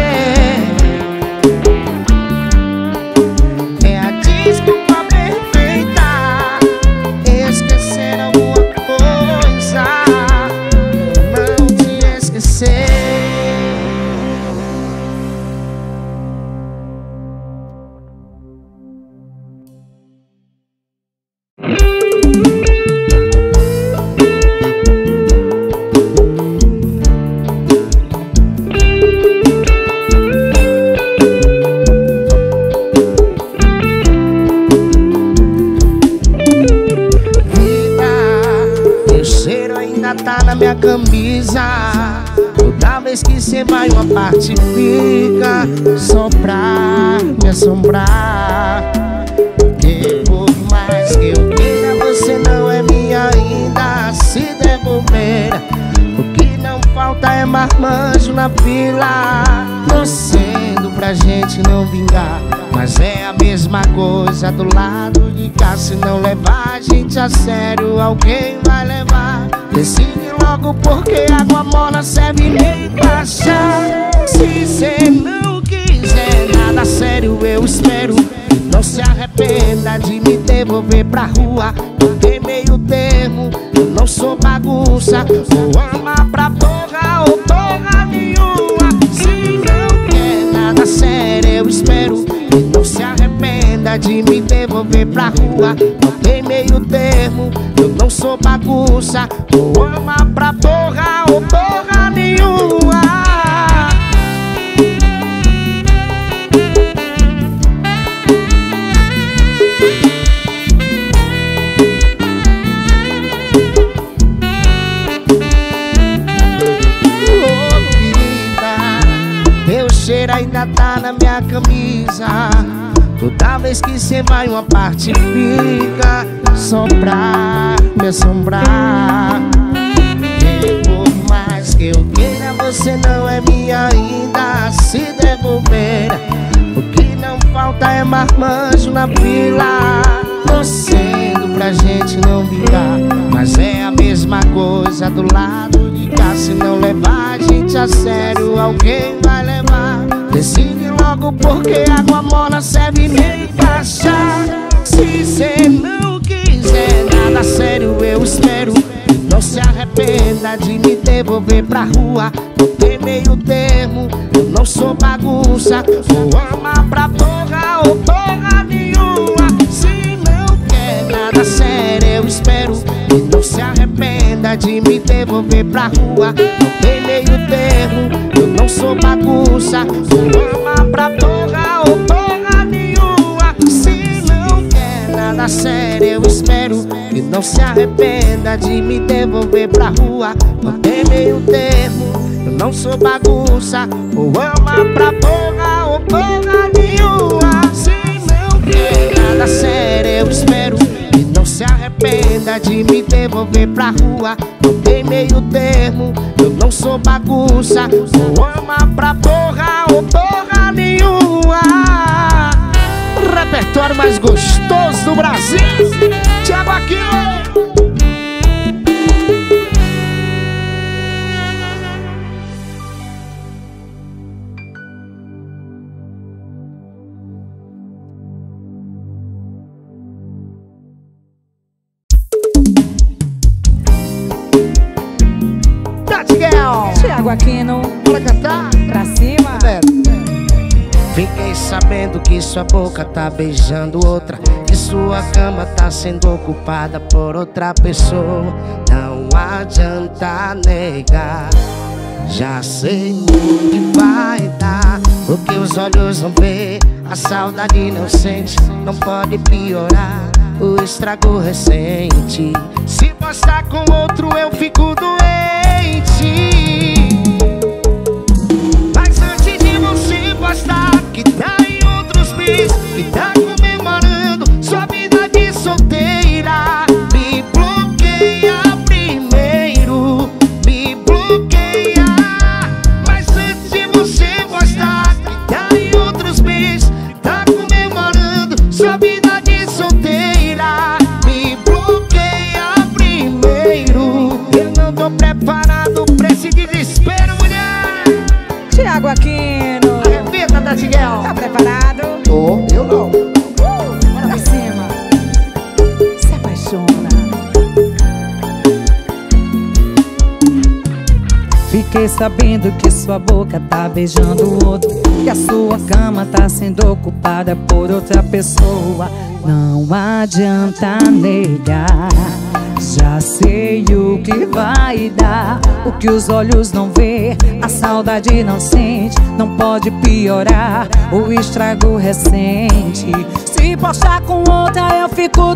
É a desculpa perfeita, esquecer alguma coisa, não te esquecer. Tá na minha camisa, toda vez que cê vai uma parte fica só pra me assombrar. Porque por mais que eu queira, você não é minha ainda. Se devolver, o que não falta é marmanjo na fila, torcendo pra gente não vingar. Mas é a mesma coisa do lado de cá. Se não levar a gente a sério, alguém vai levar. Decide logo, porque água morna serve nem pra chá. Se cê não quiser nada sério, eu espero. Não se arrependa de me devolver pra rua. Não tem meio termo, eu não sou bagunça. Ou ama pra porra ou porra nenhuma. Se não quer nada sério, eu espero. Não se arrependa de me devolver pra rua. Não tem meio termo, eu não sou bagunça. Ou ama pra porra ou porra nenhuma. Oh, querida, teu cheiro ainda tá na minha camisa. Toda vez que cê vai uma parte fica só pra me assombrar. E por mais que eu queira, você não é minha ainda. Se devolver, o que não falta é marmanjo na fila, torcendo pra gente não vingar. Mas é a mesma coisa do lado de cá. Se não levar a gente a sério, alguém vai levar. Decide logo, porque água morna serve nem pra chá. Se cê não quiser nada sério, eu espero. Não se arrependa de me devolver pra rua. Não tem meio termo, eu não sou bagunça. Ou ama pra porra ou porra nenhuma. Se não quer nada sério, eu espero. E não se arrependa de me devolver pra rua. Não tem meio termo, eu não sou bagunça. Ou ama pra porra ou porra nenhuma. Se não quer nada sério, eu espero. E não se arrependa de me devolver pra rua. Não tem meio termo, eu não sou bagunça. Ou ama pra porra ou porra nenhuma. Se não quer nada sério, eu espero. E não se arrependa de me devolver pra rua. Não tem meio termo, eu não sou bagunça. Ou ama pra porra ou porra nenhuma. Repertório mais gostoso do Brasil, Thiago Aquino. Tiago Aquino. Bora cantar? Pra cima. Fiquei sabendo que sua boca tá beijando outra, que sua cama tá sendo ocupada por outra pessoa. Não adianta negar, já sei o que vai dar. O que os olhos não vê, a saudade não sente. Não pode piorar o estrago recente. Se postar com outro eu fico doente. Mas antes de você postar que tá em outros meses, que tá comemorando sua vida de solteira, me bloqueia primeiro, me bloqueia. Mas antes de você postar que tá em outros meses, que tá comemorando sua vida de solteira, me bloqueia primeiro. Eu não tô preparado pra esse desespero, mulher. Tiago Aquino. Arrebenta, Tatiel. Tá preparado? Tô, eu não. Uh, bora pra cima. Se apaixona. Fiquei sabendo que sua boca tá beijando outro, que a sua cama tá sendo ocupada por outra pessoa. Não adianta negar, já sei o que vai dar. O que os olhos não vê, a saudade não sente. Não pode piorar o estrago recente. Se postar com outra eu fico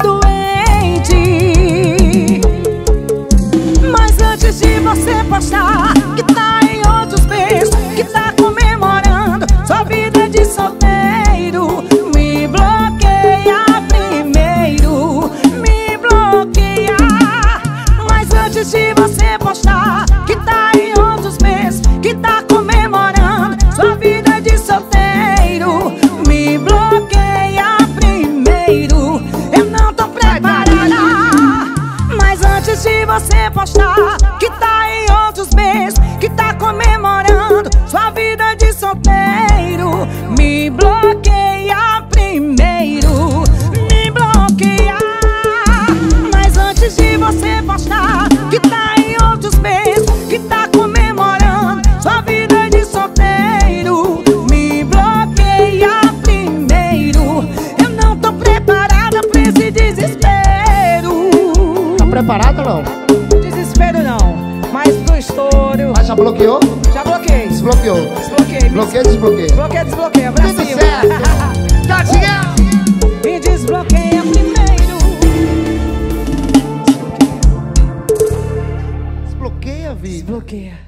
doente. Mas antes de você postar que tá em outros beijos, que tá comemorando sua vida de solteiro, me bloqueia primeiro, me bloqueia. Mas antes de você postar que tá em outros meses, que tá comemorando sua vida de solteiro, me bloqueia primeiro. Eu não tô preparada. Mas antes de você postar que tá em outros meses, que tá comemorando sua vida de solteiro, me bloqueia primeiro, me bloqueia. Mas antes de você postar que tá em outros meses, que tá comemorando sua vida de solteiro, me bloqueia primeiro. Eu não tô preparada pra esse desespero. Tá preparado ou não? Desespero não, mas pro estouro. Mas já bloqueou? Já bloqueei. Desbloqueou. Desbloqueei. Bloqueio, desbloqueio. Bloqueia, desbloqueia. Pra Tudo cima. certo. Tatiel. Me desbloqueia primeiro. Desbloqueia, vida. Desbloqueia.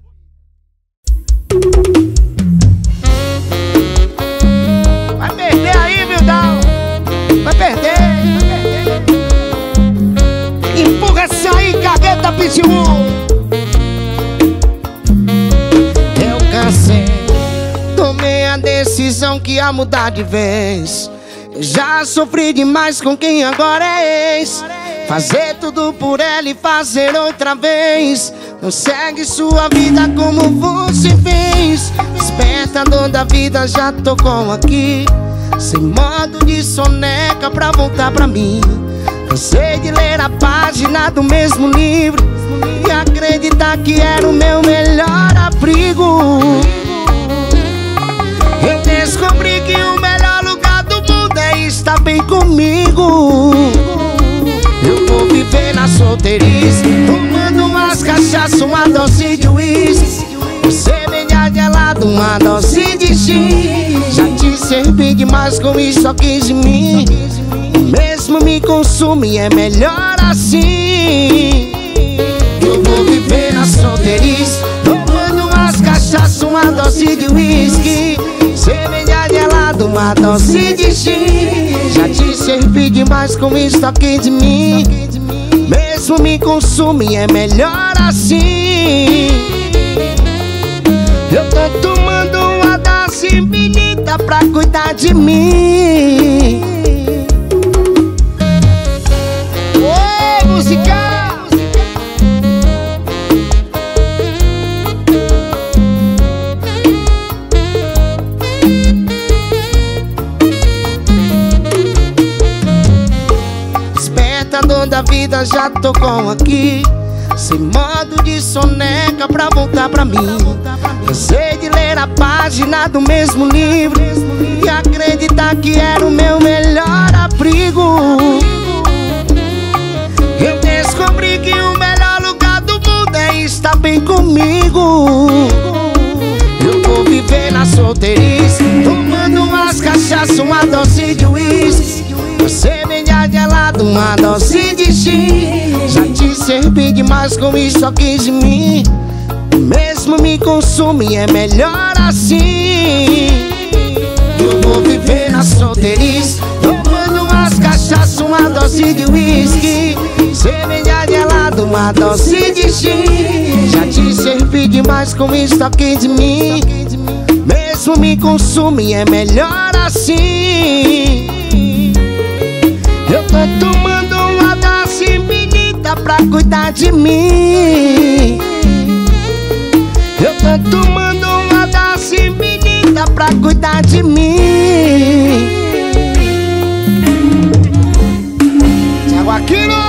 Vai perder aí, Vildão. Vai perder, vai perder. Empurra essa aí, cagueta pitbull. Eu cansei, tomei a decisão que ia mudar de vez. Eu já sofri demais com quem agora é ex. Fazer tudo por ela e fazer outra vez. Não segue sua vida como você fez. Despertador da vida, já tocou aqui. Sem modo de soneca pra voltar pra mim. Cansei de ler a página do mesmo livro e acreditar que era o meu melhor abrigo. Eu descobri que o melhor lugar do mundo é estar bem comigo. Eu vou viver na solteirice, tomando umas cachaças, uma dose de uísque, cerveja gelada, uma dose de gin. Já te servi demais com isso aqui de mim. Mesmo me consome, é melhor assim. Eu vou viver na solteirice, tomando umas cachaças, uma dose de uísque, cerveja gelada, uma dose de gin. Já te servi demais com isso aqui de mim. Mesmo me consome, é melhor assim. Eu tô tomando uma dose infinita pra cuidar de mim. Oi, musical! Despertador da vida, já tocou aqui. sem modo de soneca pra voltar pra mim. Cansei de ler a página do mesmo livro e acreditar que era o meu melhor abrigo. Eu descobri que o melhor lugar do mundo é estar bem comigo. Eu vou viver na solteirice, tomando umas cachaças, uma dose de uísque. Você vem de gelado, uma dose de gin. Já te servi demais com isso, só quis de mim. Mesmo me consome, é melhor assim. Eu vou viver na solteirice, tomando umas cachaças, uma dose de uísque. Você vem de gelado, uma dose de gin. Já te servi demais com isso, só quis de mim. Mesmo me consome, é melhor assim. Eu tô tomando uma dose infinita pra cuidar de mim. Eu tô tomando uma dose infinita pra cuidar de mim. Thiago Aquino.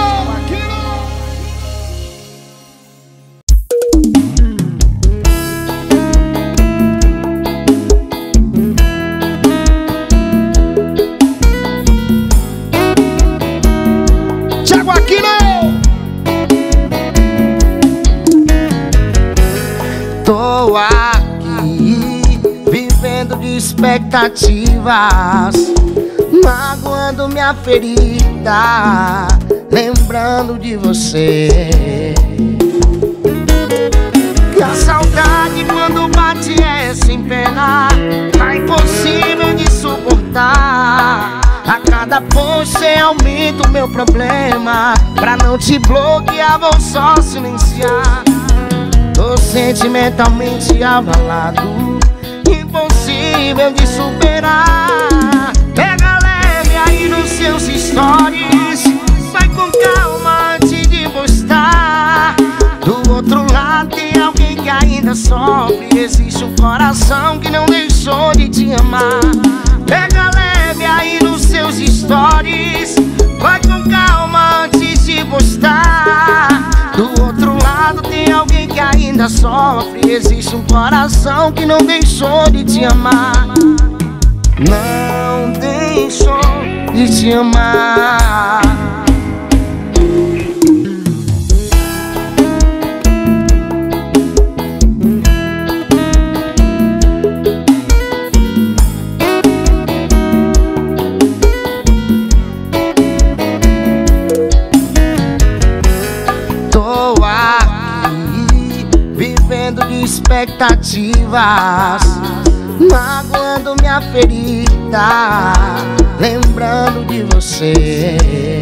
Tô aqui, vivendo de expectativas, magoando minha ferida, lembrando de você. Que a saudade quando bate é sem pena, tá impossível de suportar. A cada post você aumenta o meu problema, pra não te bloquear vou só silenciar. Tô sentimentalmente abalado, impossível de superar. Pega leve aí nos seus stories, vai com calma antes de postar. Do outro lado tem alguém que ainda sofre, existe um coração que não deixou de te amar. Pega leve aí nos seus stories, vai com calma antes de postar. Do outro lado tem alguém que ainda sofre, existe um coração que não deixou de te amar. Não deixou de te amar. Expectativas, magoando minha ferida, lembrando de você.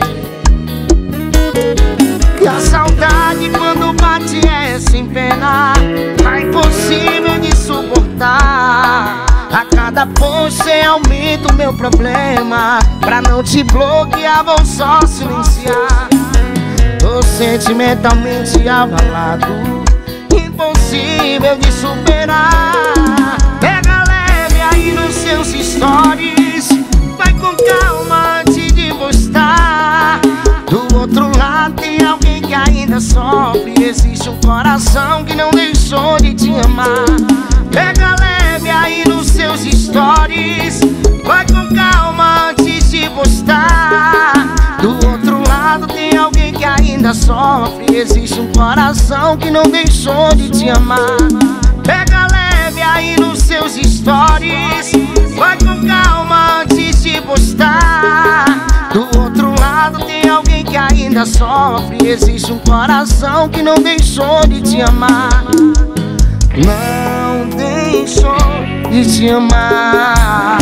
Que a saudade quando bate é sem pena, tá impossível de suportar. A cada post você aumenta o meu problema, pra não te bloquear vou só silenciar. Tô sentimentalmente abalado, impossível de superar. Pega leve aí nos seus stories, vai com calma antes de postar. Do outro lado tem alguém que ainda sofre, existe um coração que não deixou de te amar. Pega leve aí nos seus stories, vai com calma antes de postar. Do outro lado tem alguém que ainda sofre, existe um coração que não deixou de te amar. Pega leve aí nos seus stories, vai com calma antes de postar. Do outro lado tem alguém que ainda sofre, existe um coração que não deixou de te amar. Não deixou de te amar.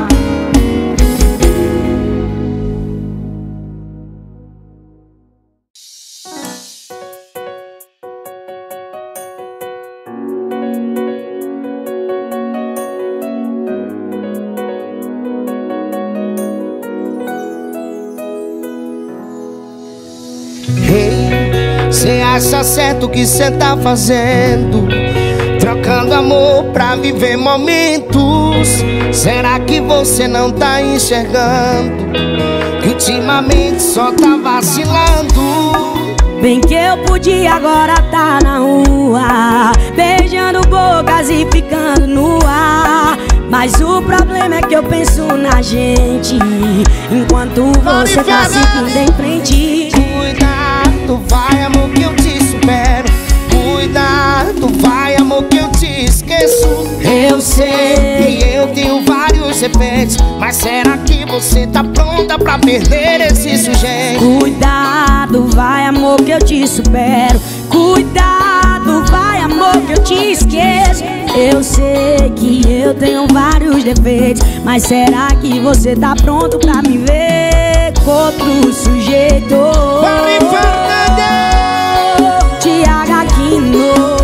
Hey, cê acha certo o que cê tá fazendo? Trocando amor pra viver momentos. Será que você não tá enxergando que ultimamente só tá vacilando? Bem que eu podia agora tá na rua, beijando bocas e ficando no ar. Mas o problema é que eu penso na gente, enquanto você tá seguindo em frente. Cuidado, vai amor que eu te supero. Cuidado, vai amor que eu te esqueço. Eu sei que eu tenho vários defeitos, mas será que você tá pronta pra perder esse sujeito? Cuidado, vai amor que eu te supero. Cuidado, vai amor que eu te esqueço. Eu sei que eu tenho vários defeitos, mas será que você tá pronto pra me ver com outro sujeito? Mari Fernandes, Thiago Aquino.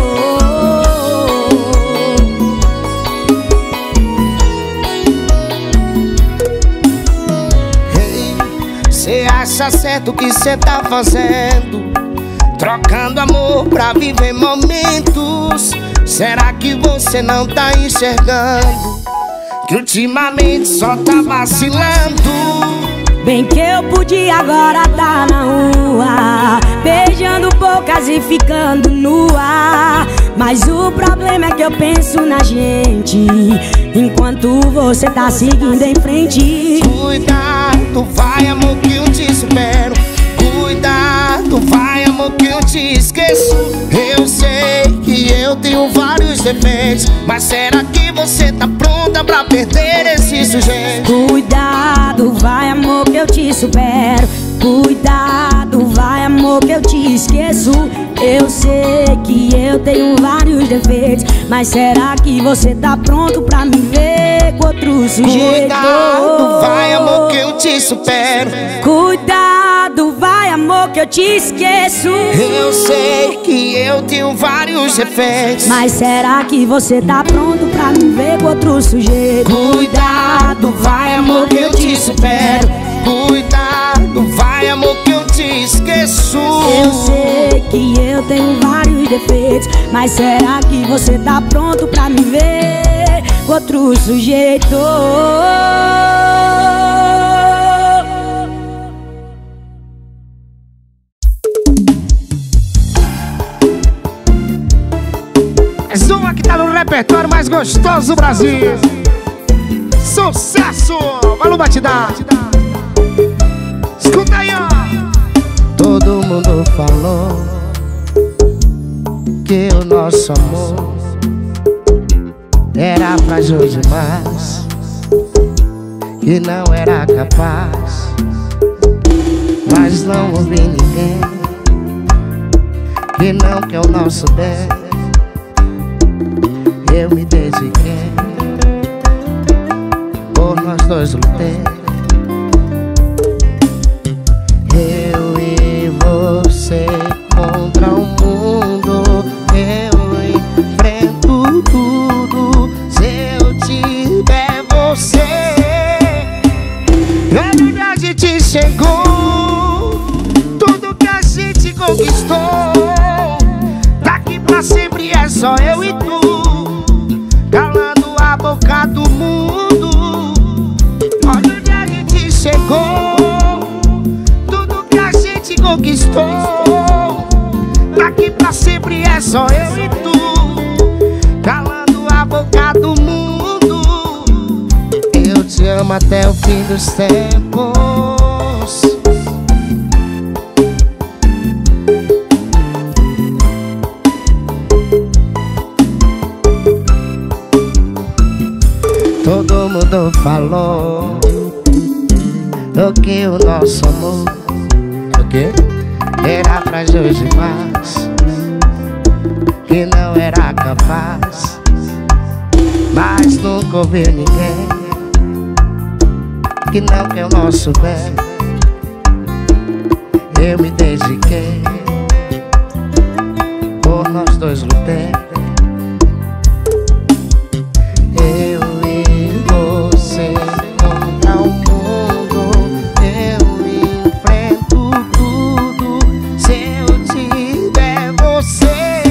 Hey, cê acha certo o que cê tá fazendo? Trocando amor pra viver momentos. Será que você não tá enxergando que ultimamente só tá vacilando? Bem que eu podia agora tá na rua, beijando bocas e ficando no ar. Mas o problema é que eu penso na gente, enquanto você tá seguindo em frente. Cuidado, vai amor que eu te supero. Cuidado, vai amor que eu te esqueço. Eu sei que eu tenho vários defeitos, mas será que você tá pronta pra perder esse sujeito? Cuidado, vai amor que eu te supero. Cuidado, vai amor que eu te esqueço. Eu sei que eu tenho vários defeitos, mas será que você tá pronto pra me ver com outro sujeito? Cuidado, vai amor que eu te supero. Cuidado, vai amor que eu te esqueço. Eu sei que eu tenho vários defeitos, mas será que você tá pronto pra me ver com outro sujeito? Cuidado, vai amor que eu te supero. Cuidado, vai amor que eu te esqueço. Eu sei que eu tenho vários defeitos, mas será que você tá pronto pra me ver com outro sujeito? Mais uma que tá no repertório mais gostoso do Brasil. Sucesso! Valeu, batidão! Escuta aí, ó! Todo mundo falou que o nosso amor era frágil demais, que não era capaz. Mas não ouvi ninguém que não quer o nosso bem. Eu me dediquei, por nós dois lutei. Eu e você contra o mundo. Eu enfrento tudo se eu tiver você. A verdade te chegou, tudo que a gente conquistou. Daqui pra sempre é só eu e tu, calando a boca do mundo. Olha onde a gente chegou, conquistou. Daqui pra sempre é só eu e tu, calando a boca do mundo. Eu te amo até o fim dos tempos. Todo mundo falou do que o nosso amor era frágil demais, que não era capaz. Mas nunca ouvi ninguém que não quer o nosso bem. Eu me dediquei, por nós dois lutei. Eu e você contra o mundo. Eu enfrento tudo se eu tiver você.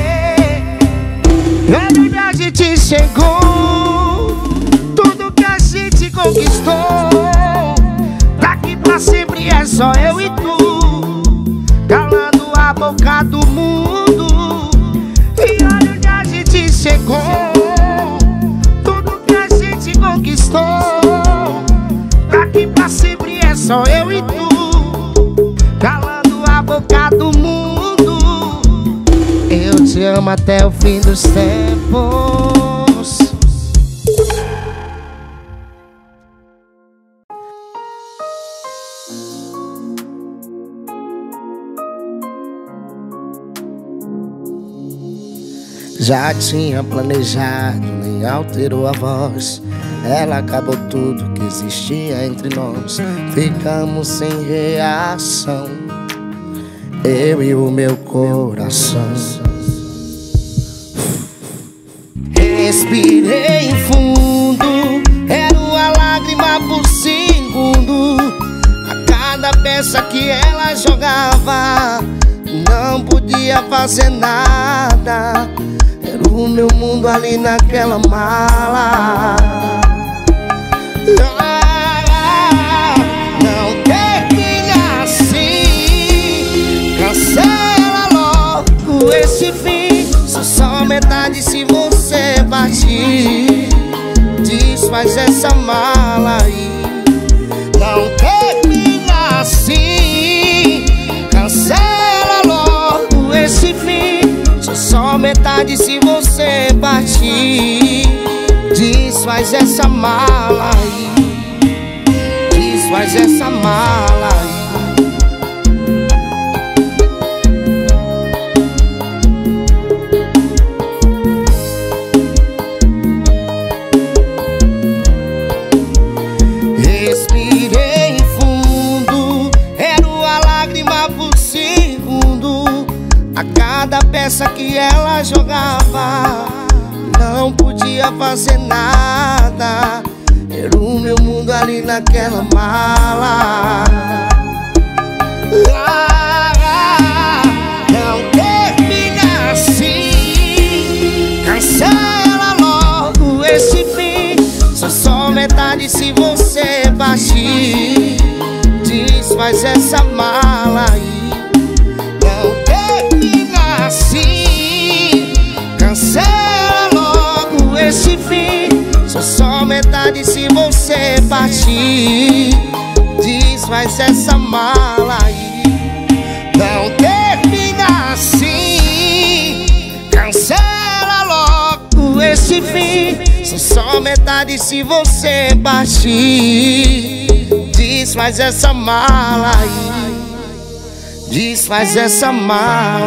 A verdade te chegou, tudo que a gente conquistou. Daqui pra sempre é só eu e tu, calando a boca que pra sempre é só eu e tu, calando a boca do mundo. Eu te amo até o fim dos tempos. Já tinha planejado, nem alterou a voz. Ela acabou tudo que existia entre nós. Ficamos sem reação, eu e o meu coração. Respirei fundo, era uma lágrima por segundo. A cada peça que ela jogava, não podia fazer nada. Era o meu mundo ali naquela mala. Ah, não termina assim, cancela logo esse fim. Sou só metade se você partir. Desfaz essa mala aí. Não termina assim, cancela logo esse fim. Sou só metade se você partir. Desfaz essa mala aí. Desfaz essa mala aí. Respirei fundo, era uma lágrima por segundo. A cada peça que ela jogava, não podia fazer nada. Era o meu mundo ali naquela mala. Ah, ah, não termina assim, cancela logo esse fim. Sou só metade se você partir. Desfaz essa mala aí. Não termina assim, cancela logo esse fim. Sou só metade se você partir. Desfaz essa mala aí. Não termina assim, cancela logo esse fim. Sou só metade se você partir. Desfaz essa mala aí. Desfaz essa mala.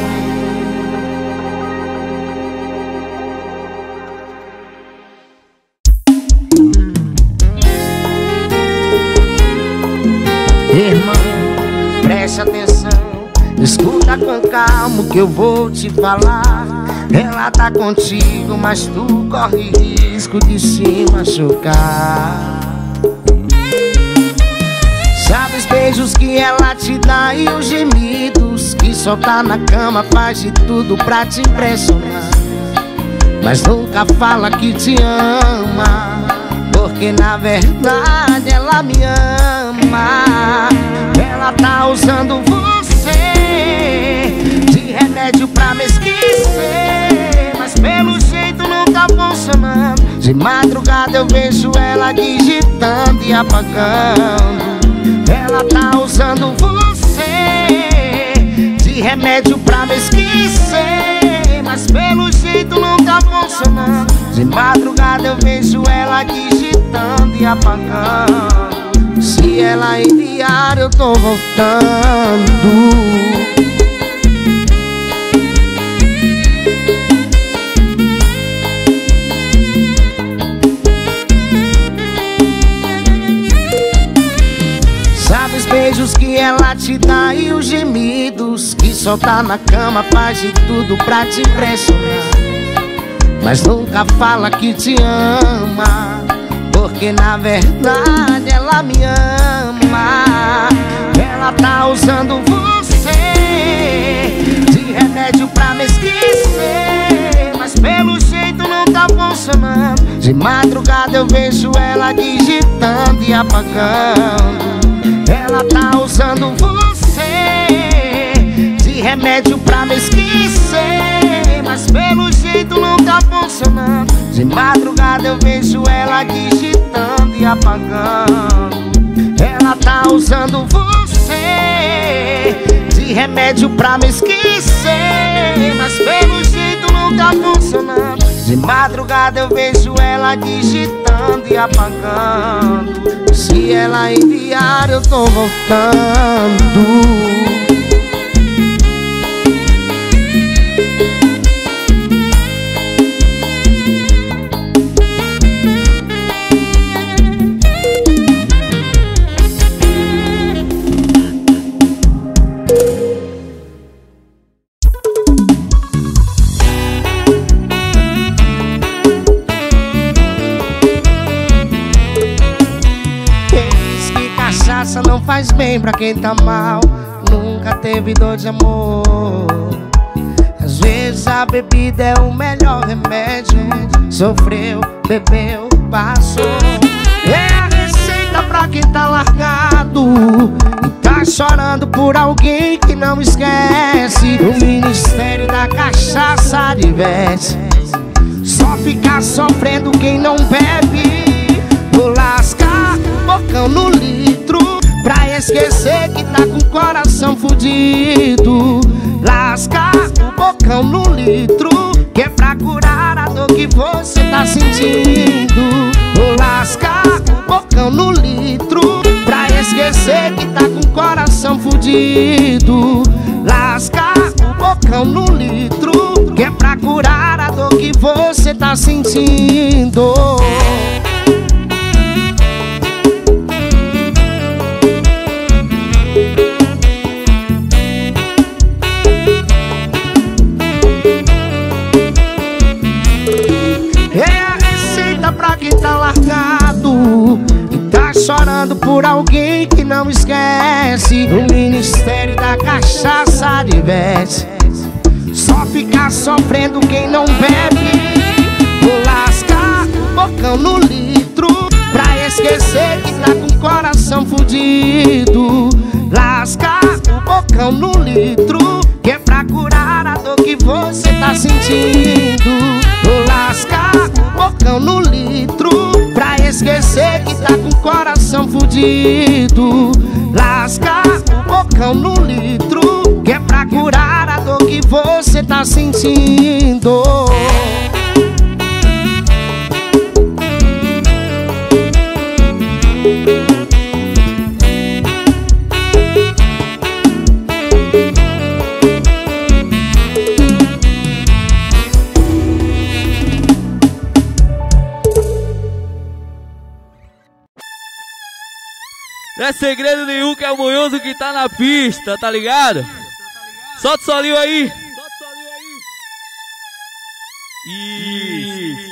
Irmã, preste atenção, escuta com calma o que eu vou te falar. Ela tá contigo, mas tu corre risco de se machucar. Sabe os beijos que ela te dá e os gemidos que solta na cama, faz de tudo pra te impressionar, mas nunca fala que te ama, porque na verdade ela me ama. Ela tá usando você de remédio pra me esquecer, mas pelo jeito não tá funcionando. De madrugada eu vejo ela digitando e apagando. Ela tá usando você de remédio pra me esquecer, mas pelo jeito não tá funcionando. De madrugada eu vejo ela digitando e apagando. Se ela enviar eu tô voltando. Sabe os beijos que ela te dá e os gemidos que solta na cama, faz de tudo pra te impressionar, mas nunca fala que te ama, porque na verdade ela me ama. Ela tá usando você de remédio pra me esquecer, mas pelo jeito não tá funcionando. De madrugada eu vejo ela digitando e apagando. Ela tá usando você de remédio pra me esquecer, mas pelo jeito não tá funcionando. De madrugada eu vejo ela digitando e apagando. tá usando você de remédio pra me esquecer, mas pelo jeito não tá funcionando. De madrugada eu vejo ela digitando e apagando. Se ela enviar eu tô voltando. Não faz bem pra quem tá mal, nunca teve dor de amor. Às vezes a bebida é o melhor remédio. Sofreu, bebeu, passou. É a receita pra quem tá largado e tá chorando por alguém que não esquece. O Ministério da Cachaça adverte: só fica sofrendo quem não bebe. Vou lascar o bocão no litro pra esquecer que tá com o coração fudido. Lascar o bocão no litro, que é pra curar a dor que você tá sentindo. Vou lascar o bocão no litro pra esquecer que tá com o coração fudido. Lascar o bocão no litro, que é pra curar a dor que você tá sentindo. Pra quem tá largado e tá chorando por alguém que não esquece. O Ministério da Cachaça adverte: só fica sofrendo quem não bebe. Vou lascar o bocão no litro pra esquecer que tá com o coração fudido. Lascar o bocão no litro, que é pra curar a dor que você tá sentindo. Vou lascar o bocão no litro pra esquecer que tá com o coração fudido. Lascar o bocão no litro, que é pra curar a dor que você tá sentindo. Não é segredo nenhum que é o Munhoso que tá na pista, tá ligado? Solta o solinho aí. Isso.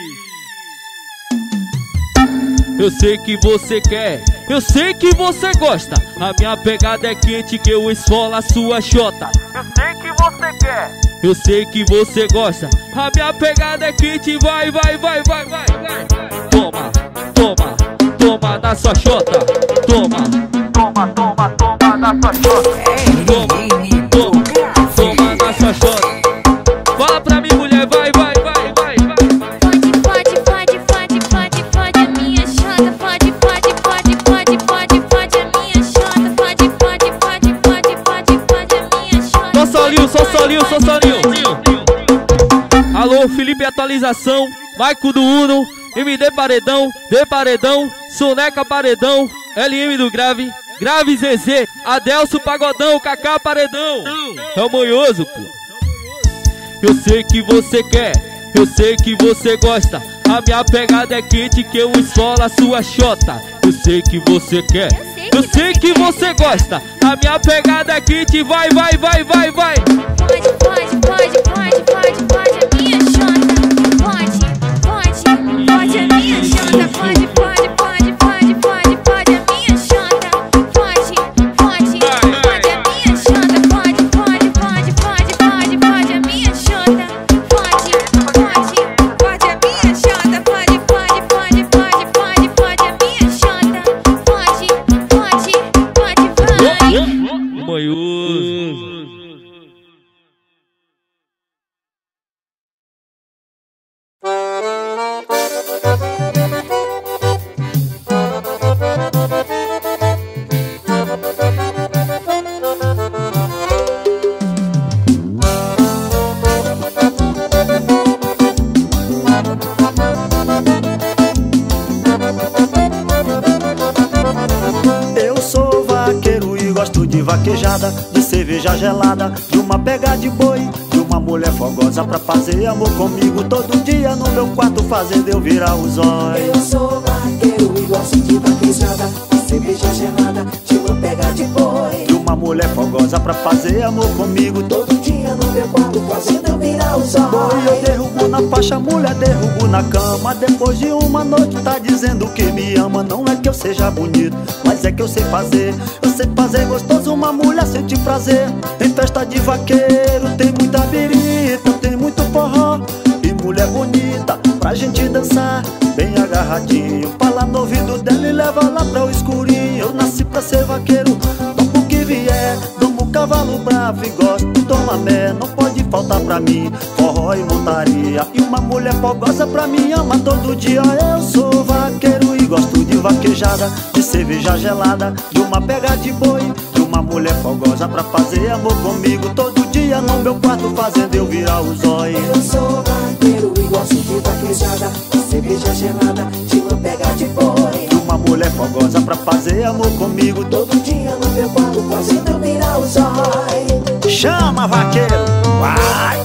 Eu sei que você quer, eu sei que você gosta. A minha pegada é quente que eu esfolo a sua xota. Eu sei que você quer, eu sei que você gosta. A minha pegada é quente, vai, vai, vai, vai, vai, vai. Toma, toma, toma da sua xota. Toma, toma, toma, toma da sua xota. Toma, toma, toma da sua xota. Fala pra mim, mulher, vai, vai, vai, vai, vai. Pode, pode, pode, pode, pode a minha xota. Pode, pode, pode, pode, pode, pode a minha xota. Pode, pode, pode, pode, pode, pode a minha xota. Só solinho, só solinho, só solinho. Alô, Felipe Atualização, Maico do Uno, M D Paredão, D Paredão, Soneca Paredão, L M do Grave, Grave Z Z, Adelso Pagodão, Kaká Paredão. É o Munhoso, pô. Eu sei que você quer, eu sei que você gosta. A minha pegada é quente que eu esfolo a sua xota. Eu sei que você quer, eu sei que você gosta. A minha pegada é quente, vai, vai, vai, vai, vai. Pode, pode, pode, pode, pode, pode a minha xota. Pode, pode, pode a minha xota. Pode, pode, pode, pode, pode, pode a minha xota. Pode, pode, pode a minha xota. Pode, pode, pode, pode, pode, pode a minha xota. Pode, pode, pode a minha xota. Pode, pode, pode, pode, pode, pode a minha xota. Pode, pode, pode, vai. Munhoso. vaquejada, de cerveja gelada, de uma pega de boi, de uma mulher fogosa pra fazer amor comigo todo dia no meu quarto, fazendo eu virar os olhos. Eu sou vaqueiro e gosto de vaquejada, de cerveja gelada, de uma pega de boi, de uma mulher fogosa pra fazer amor comigo todo dia no meu quarto, fazendo eu virar os olhos. Boi eu derrubo na faixa, mulher derrubo na cama. Depois de uma noite tá dizendo que me ama. Não é que eu seja bonito, mas é que eu sei fazer. Eu sei fazer gostoso, uma mulher sente prazer. Em festa de vaqueiro tem muita birita, tem muito forró e mulher bonita pra gente dançar bem agarradinho. Fala no ouvido dela e leva lá pra o escurinho. Eu nasci pra ser vaqueiro, topo o que vier, domo cavalo bravo e gosto de tomamé. Não pode faltar pra mim forró e montaria, e uma mulher fogosa pra mim ama todo dia. Eu sou vaqueiro e gosto de vaquejada, de cerveja gelada, de uma pega de boi, de uma mulher fogosa pra fazer amor comigo todo dia no meu quarto, fazendo eu virar os olhos. Eu sou vaqueiro e gosto de vaquejada, de cerveja gelada, de uma pega de boi, de uma mulher fogosa pra fazer amor comigo todo dia no meu quarto, fazendo eu virar os olhos. Chama, vaqueiro, vai!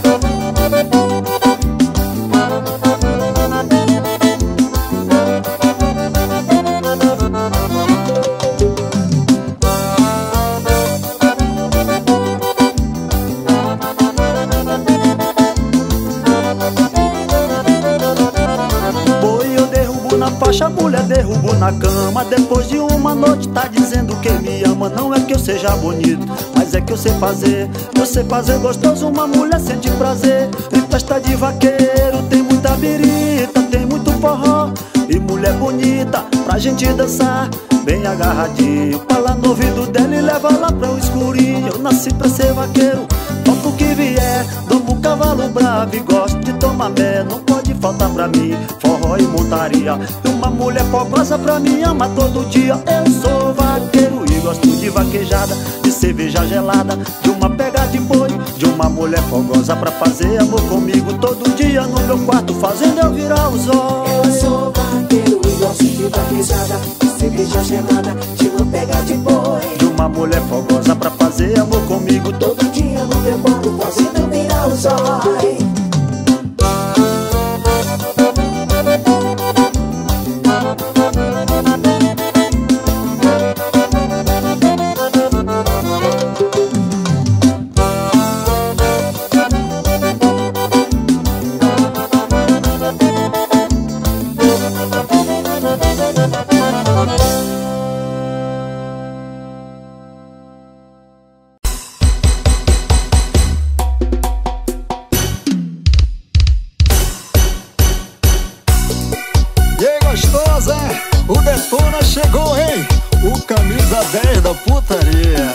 A mulher derrubo na cama. Depois de uma noite tá dizendo que me ama. Não é que eu seja bonito, mas é que eu sei fazer. Eu sei fazer gostoso, uma mulher sente prazer. Em festa de vaqueiro tem muita birita, tem muito forró e mulher bonita pra gente dançar bem agarradinho. Fala no ouvido dela e leva lá pra o escurinho. Eu nasci pra ser vaqueiro, topo o que vier, domo cavalo bravo e gosto de tomamé. Não pode faltar pra mim forró e montaria, e uma mulher fogosa pra mim ama todo dia. Eu sou vaqueiro e gosto de vaquejada, de cerveja gelada, de uma pega de boi, de uma mulher fogosa pra fazer amor comigo todo dia no meu quarto, fazendo eu virar os olhos. Eu sou vaqueiro e gosto de vaquejada, de cerveja gelada, de uma pega de boi, de uma mulher fogosa pra fazer amor comigo todo dia no meu quarto, fazendo eu virar os olhos. O Detona chegou, hein? O camisa dez da putaria.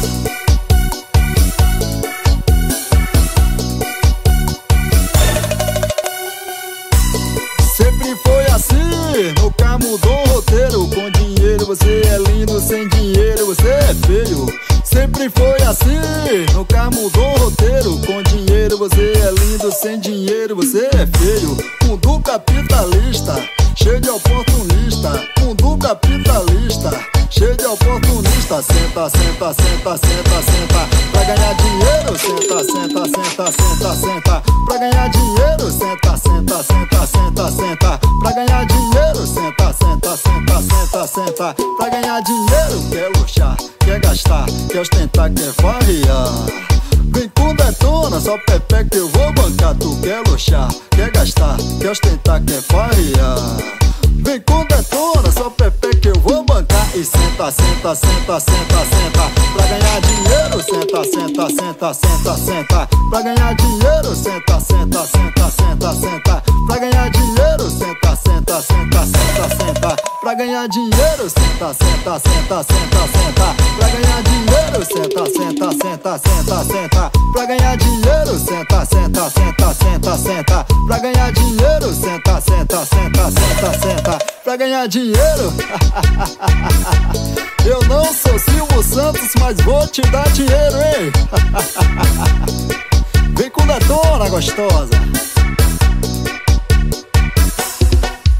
Sempre foi assim, nunca mudou o roteiro. Com dinheiro você é lindo, sem dinheiro você é feio. Sempre foi assim, nunca mudou o roteiro. Com dinheiro você é lindo, sem dinheiro você é feio. Mundo capitalista, cheio de oportunista, mundo capitalista, cheio de oportunista. Senta, senta, senta, senta, senta, pra ganhar dinheiro. Senta, senta, senta, senta, senta, pra ganhar dinheiro. Senta, senta, senta, senta, senta, pra ganhar dinheiro. Senta, senta, senta, senta, senta, pra ganhar dinheiro. Quer luxar, quer gastar, quer ostentar, quer farrear. Vem com Detona, só Pepe que eu vou bancar. Tu quer luxar, quer gastar, quer ostentar, quer farrear. Vem com Detona, só Pepe que eu vou bancar. E senta, senta, senta, senta, senta, pra ganhar dinheiro. Senta, senta, senta, senta, senta, pra ganhar dinheiro. Senta, senta, senta, senta, senta, pra ganhar dinheiro. Senta, senta, senta, senta, senta, pra ganhar dinheiro. Senta, senta, senta, senta, senta, pra ganhar dinheiro. Senta, senta, senta, senta, senta, pra ganhar dinheiro. Senta, senta, senta, senta, senta, pra ganhar dinheiro. Senta, senta, senta, senta, senta, pra ganhar dinheiro. Eu não sou Silvio Santos, mas vou te dar dinheiro, hein? Vem com Detona, gostosa.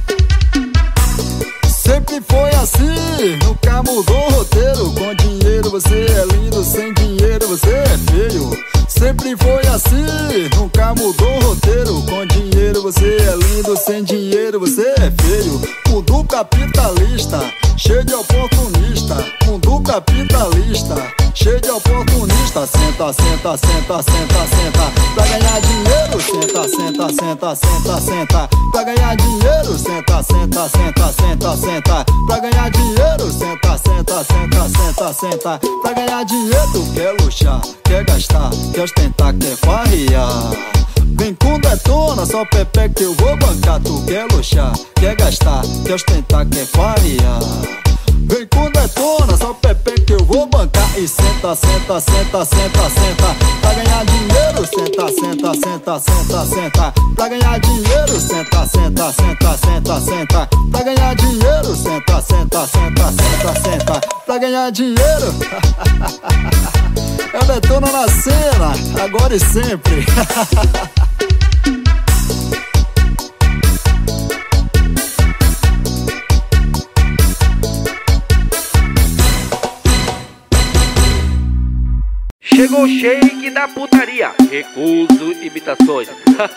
Sempre foi assim, nunca mudou o roteiro. Com dinheiro você é lindo, sem dinheiro você é feio. Sempre foi assim, nunca mudou o roteiro. Com dinheiro você é lindo, sem dinheiro você é feio. Mundo capitalista, cheio de oportunista. Mundo capitalista, cheio de oportunista. Senta, senta, senta, senta, senta. Pra ganhar dinheiro, senta, senta, senta, senta, senta. Pra ganhar dinheiro, senta, senta, senta, senta, senta. Pra ganhar dinheiro, senta, senta, senta, senta, senta. Pra ganhar dinheiro, quer luxar, quer gastar, quer ostentar, quer farriar. Vem com detona, só Pepe que eu vou bancar. Tu quer luxar, quer gastar, quer ostentar, quer farriar. Vem com detona, só Pepe que eu vou bancar. E senta, senta, senta, senta, senta. Pra ganhar dinheiro, senta, senta, senta, senta, senta. Pra ganhar dinheiro, senta, senta, senta, senta, senta. Pra ganhar dinheiro, senta, senta, senta, senta, senta. Pra ganhar dinheiro. É o Detona na cena, agora e sempre. Chegou o shake da putaria, recuso imitações.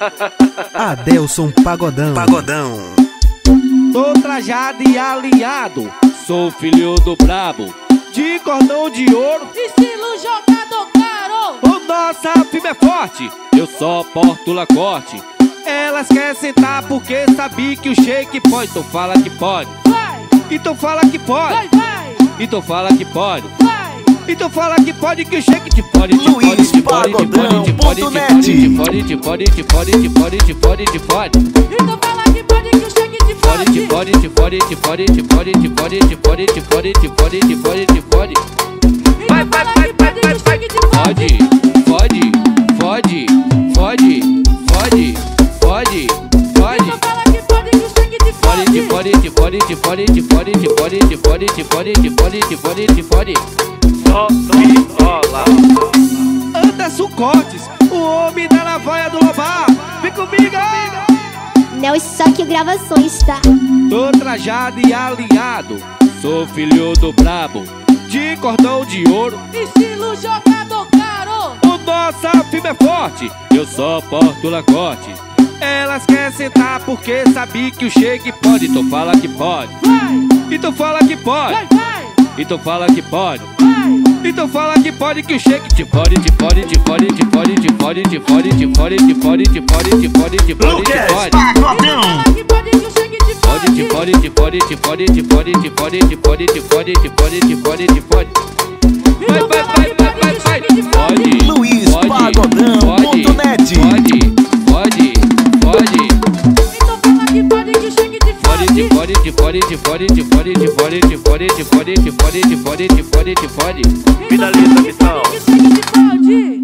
Adelson Pagodão. Pagodão. Tô trajado e alinhado, sou filho do brabo, de cordão de ouro, estilo jogador caro. O nossa firma é forte, eu só porto Lacoste. Elas querem sentar porque sabem que o shake pode. Então fala que pode, Vai, então fala que pode, vai, vai, então fala que pode, vai. então fala que pode, que o shake te pode, te pode, te pode, te pode, te pode, te pode, te pode, te pode, te pode, te pode, te pode, te pode. Então fala que pode, que o shake te Pode, pode. te pode, te pode, te pode, te pode, te pode, te pode, te pode, te pode, te pode, te pode. Vai, vai, vai, vai, vai, vai. Pode, pode, pode, pode, pode, pode, pode. Então fala que pode, que o shake te Pode, te pode. pode, te pode, te pode, te pode, te pode, te pode, te pode, te pode, te pode, te pode. Só me rola. Anderson Cortes, o homem da navalha do Lobar. Vem comigo. Não, só que gravações, tá? Tô trajado e alinhado, sou filho do brabo, de cordão de ouro, Estilo jogador caro. o nossa firma é forte, eu só porto Lacoste. Elas querem sentar porque sabem que o shake pode. Então fala que pode, Vai, então fala que pode, vai, vai, então fala que pode, vai. então fala que pode, que o shake te pode, te pode, te pode, te pode, te pode, te pode, te pode, te pode, te pode, te pode, te pode, te pode. Fala que pode, que o shake te Pode, pode. te pode, te pode, te pode, te pode, te pode, te pode, te pode, te pode, te pode, te pode. Vai, vai, vai, vai, vai, vai. Pode, Luiz Pagodão ponto net. Pode, pode, pode. Então fala que pode, que o shake te Pode, te pode. pode, te pode, te pode, te pode, te pode, te pode, te pode, te pode, te pode, te pode, te pode. Finaliza a missão. Que o shake te pode.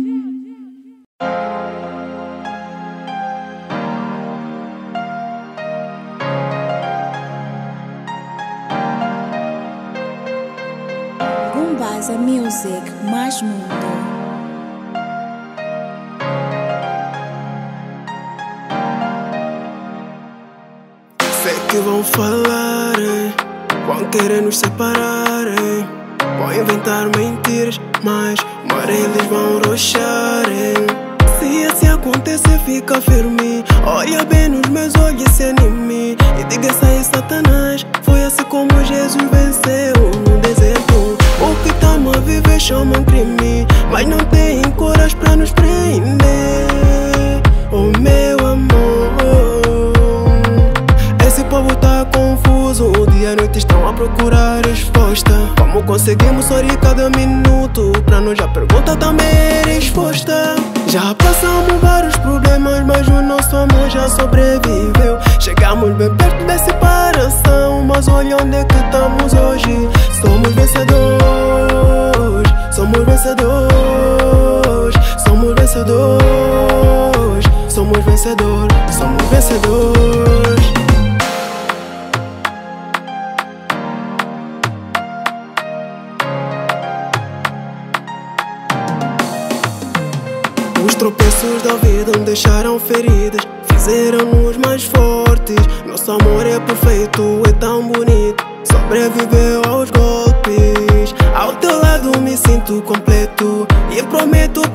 Gumbasa Music, mais mundo. Sei que vão falar, hein? Vão querer nos separar, hein? Vão inventar mentiras, mas uma hora eles vão roxar, hein? Se assim acontecer, fica firme. Olha bem nos meus olhos e se anime. E diga isso aí, Satanás. Foi assim como Jesus venceu no deserto. O que tamo a viver chama crime, mas não tem coragem pra nos prender. Oh meu amor, esse povo tá confuso. O dia e a noite estão a procurar resposta. Como conseguimos sorrir cada minuto? Pra nós a pergunta também é resposta. Já passamos vários problemas, mas o nosso amor já sobreviveu. Chegamos bem perto da separação, mas olha onde é que estamos hoje. Somos vencedores, somos vencedores, somos vencedores, somos vencedores, somos vencedores. Os tropeços da vida me deixaram feridas, fizeram-nos mais fortes. Nosso amor é perfeito, é tão bonito, sobreviveu aos golpes. Ao teu lado me sinto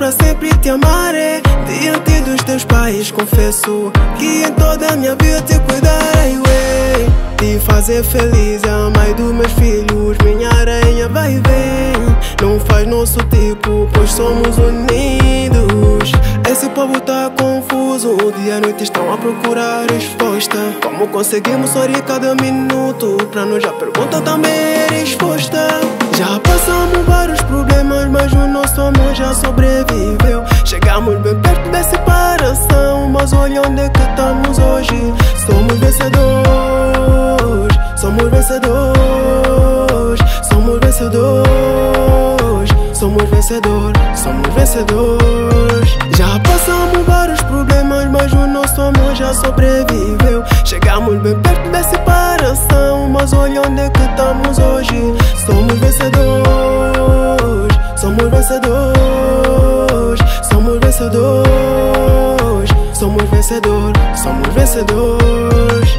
para sempre te amarei. Diante dos teus pais confesso que em toda a minha vida te cuidarei, ué. Te fazer feliz é a mãe dos meus filhos. Minha aranha vai e vem, não faz nosso tipo, pois somos unidos. Esse povo tá confuso, o dia e a noite estão a procurar resposta. Como conseguimos sorrir cada minuto? Pra nós a pergunta também é resposta. Já passamos vários problemas, mas o nosso amor já sobreviveu. Chegamos bem perto da separação, mas olha onde é que estamos hoje. Somos vencedores, somos vencedores, somos vencedores, somos vencedores, somos vencedores. Já passamos vários problemas, mas o nosso amor já sobreviveu. Chegamos bem perto da separação, mas olha onde é que estamos hoje. Somos vencedores, somos vencedores, somos vencedores, somos vencedores, somos vencedores.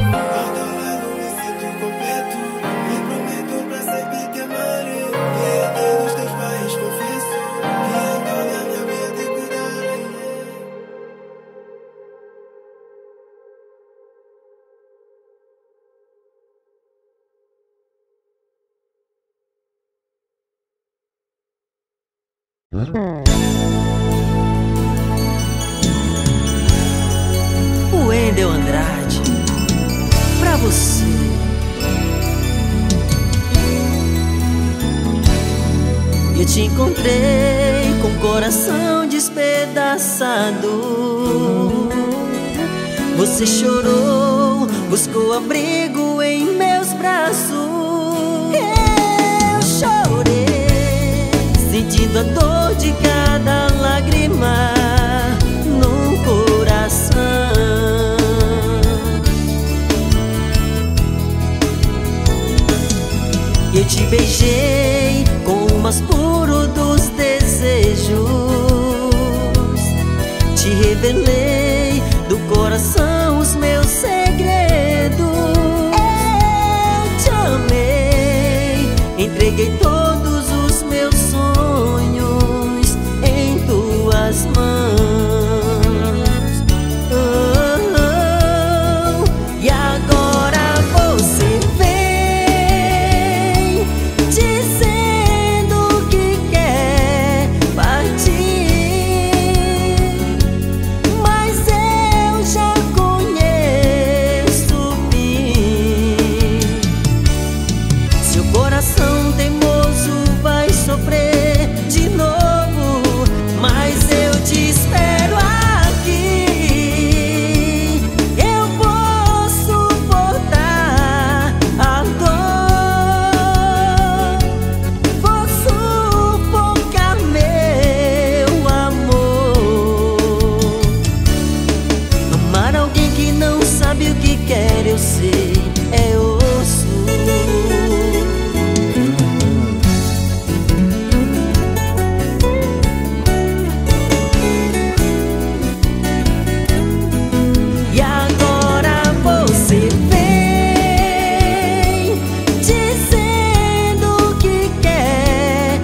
O Wendel Andrade, pra você. Eu te encontrei com o coração despedaçado. Você chorou, buscou abrigo em meus braços. Eu chorei, sentindo a dor de cada lágrima no coração. Eu te beijei com o mais puro dos desejos. Te revelei do coração os meus segredos. Eu te amei, entreguei todos os meus sonhos em tuas mãos. Oh, oh, e agora você vem dizendo que quer partir, mas eu já conheço o fim. Seu coração teimoso vai sofrer de novo, mas eu te espero aqui. Eu vou suportar a dor, vou sufocar meu amor. Amar alguém que não sabe o que quer, eu sei, é osso. E agora você vem dizendo que quer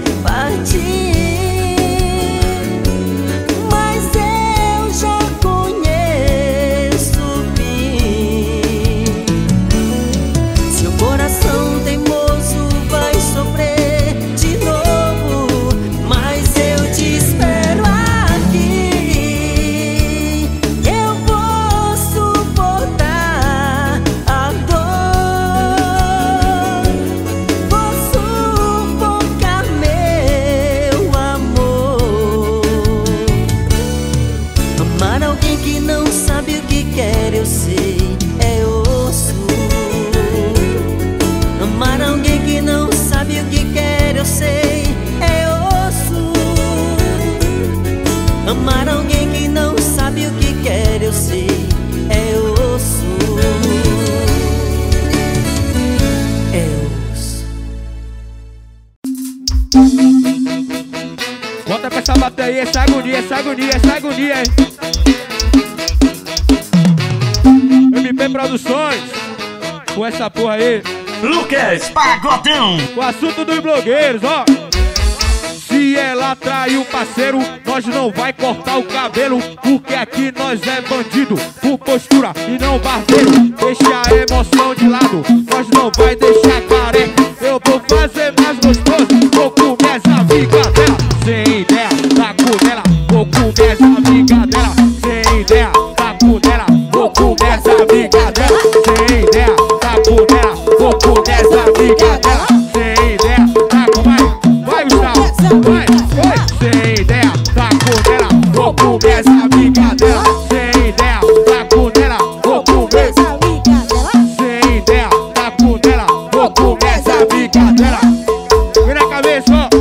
partir, mas eu já conheço o fim. Seu coração teimoso vai sofrer de novo, mas eu te espero aqui. Eu vou suportar a dor, vou sufocar meu amor. Amar alguém que não sabe o que quer, eu sei, é osso. Amar alguém que não sabe o que quer, eu sei, é osso. Amar alguém que não sabe o que quer, eu sei, é osso. É osso. Bota pra essa bateria, essa agonia, essa agonia, essa agonia. M P Produções, com essa porra aí. Lucas Pagodão. O assunto dos blogueiros, ó. Se Se ela trair o parceiro, nós não vai cortar o cabelo, porque aqui nós é bandido, por postura e não barbeiro. Deixa a emoção de lado, nós não vai deixar careca. Eu vou fazer mais gostoso, vou comer essa amigas dela. Sem ideia, tá com ela, vou comer essa amiga dela. Sem ideia, tá com ela, vou comer essa amiga dela. Sem ideia, tá com ela, vou comer essa amiga dela. Sem ideia, tá com vai, vai Gustavo, vai, vai. Sem ideia, tá com ela, vou comer essa amiga dela. Sem ideia, tá com ela, vou comer essa amiga dela. Sem ideia, tá com ela, vou comer essa amiga dela. Vem na cabeça, ó.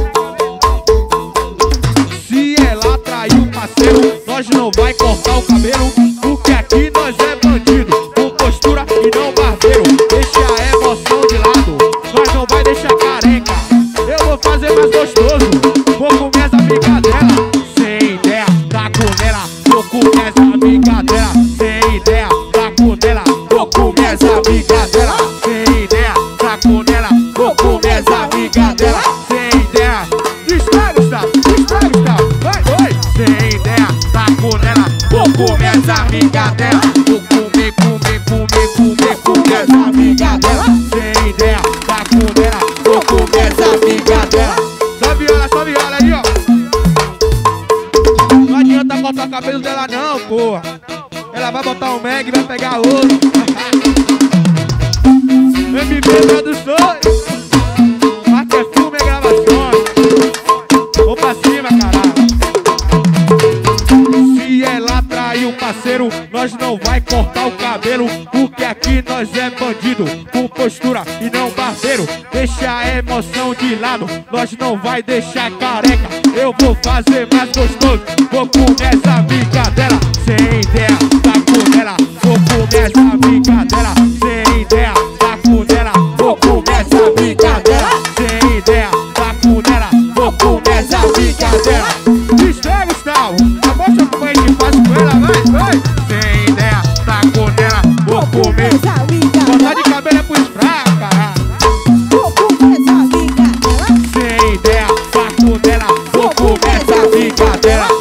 Se ela trair o parceiro, nós não vai cortar o cabelo, porque aqui nós é bandido, com postura e não barbeiro. Deixa a emoção de lado, nós não vai deixar careca. Eu vou fazer mais gostoso, vou comer essa amiga dela. Sem ideia, tá com ela, vou comer essa amiga dela. Sem ideia, tá com ela, vou comer essa amiga dela. Sem ideia, tá com ela, vou comer essa amiga dela. Sem ideia, distrai Gustavo, distrai Gustavo, vai, vai. Sem ideia, tá com ela, vou comer essa amiga dela. Vou comer, comer, comer, comer, comer essa amiga dela. Sem ideia, tá com ela, vou comer essa amiga dela. Só viola, só viola aí, ó. Não adianta cortar o cabelo dela não, porra. Ela vai botar um meg e vai pegar outro. M B Produções, Marca Filme e Gravações. Vou pra cima, caralho. Se ela trair o parceiro, nós não vai cortar o cabelo, porque aqui nós é bandido, com postura e não barbeiro. Deixa a emoção de lado, nós não vai deixar careca. Eu vou fazer mais gostoso, vou comer essa amiga dela. Sem ideia, tá com ela, vou comer essa amiga dela. Sem ideia, tá com ela, vou comer essa amiga dela. Sem ideia, tá com ela, vou comer essa amiga dela. Distrai Gustavo, mostra como a gente faz com ela, vai, vai. Sem ideia, tá com ela, vou comer essa amiga dela. Botar de cabelo é pros fracos, caralho. Vou comer essa amiga dela. Sem ideia, tá com ela, vou comer essa amiga dela.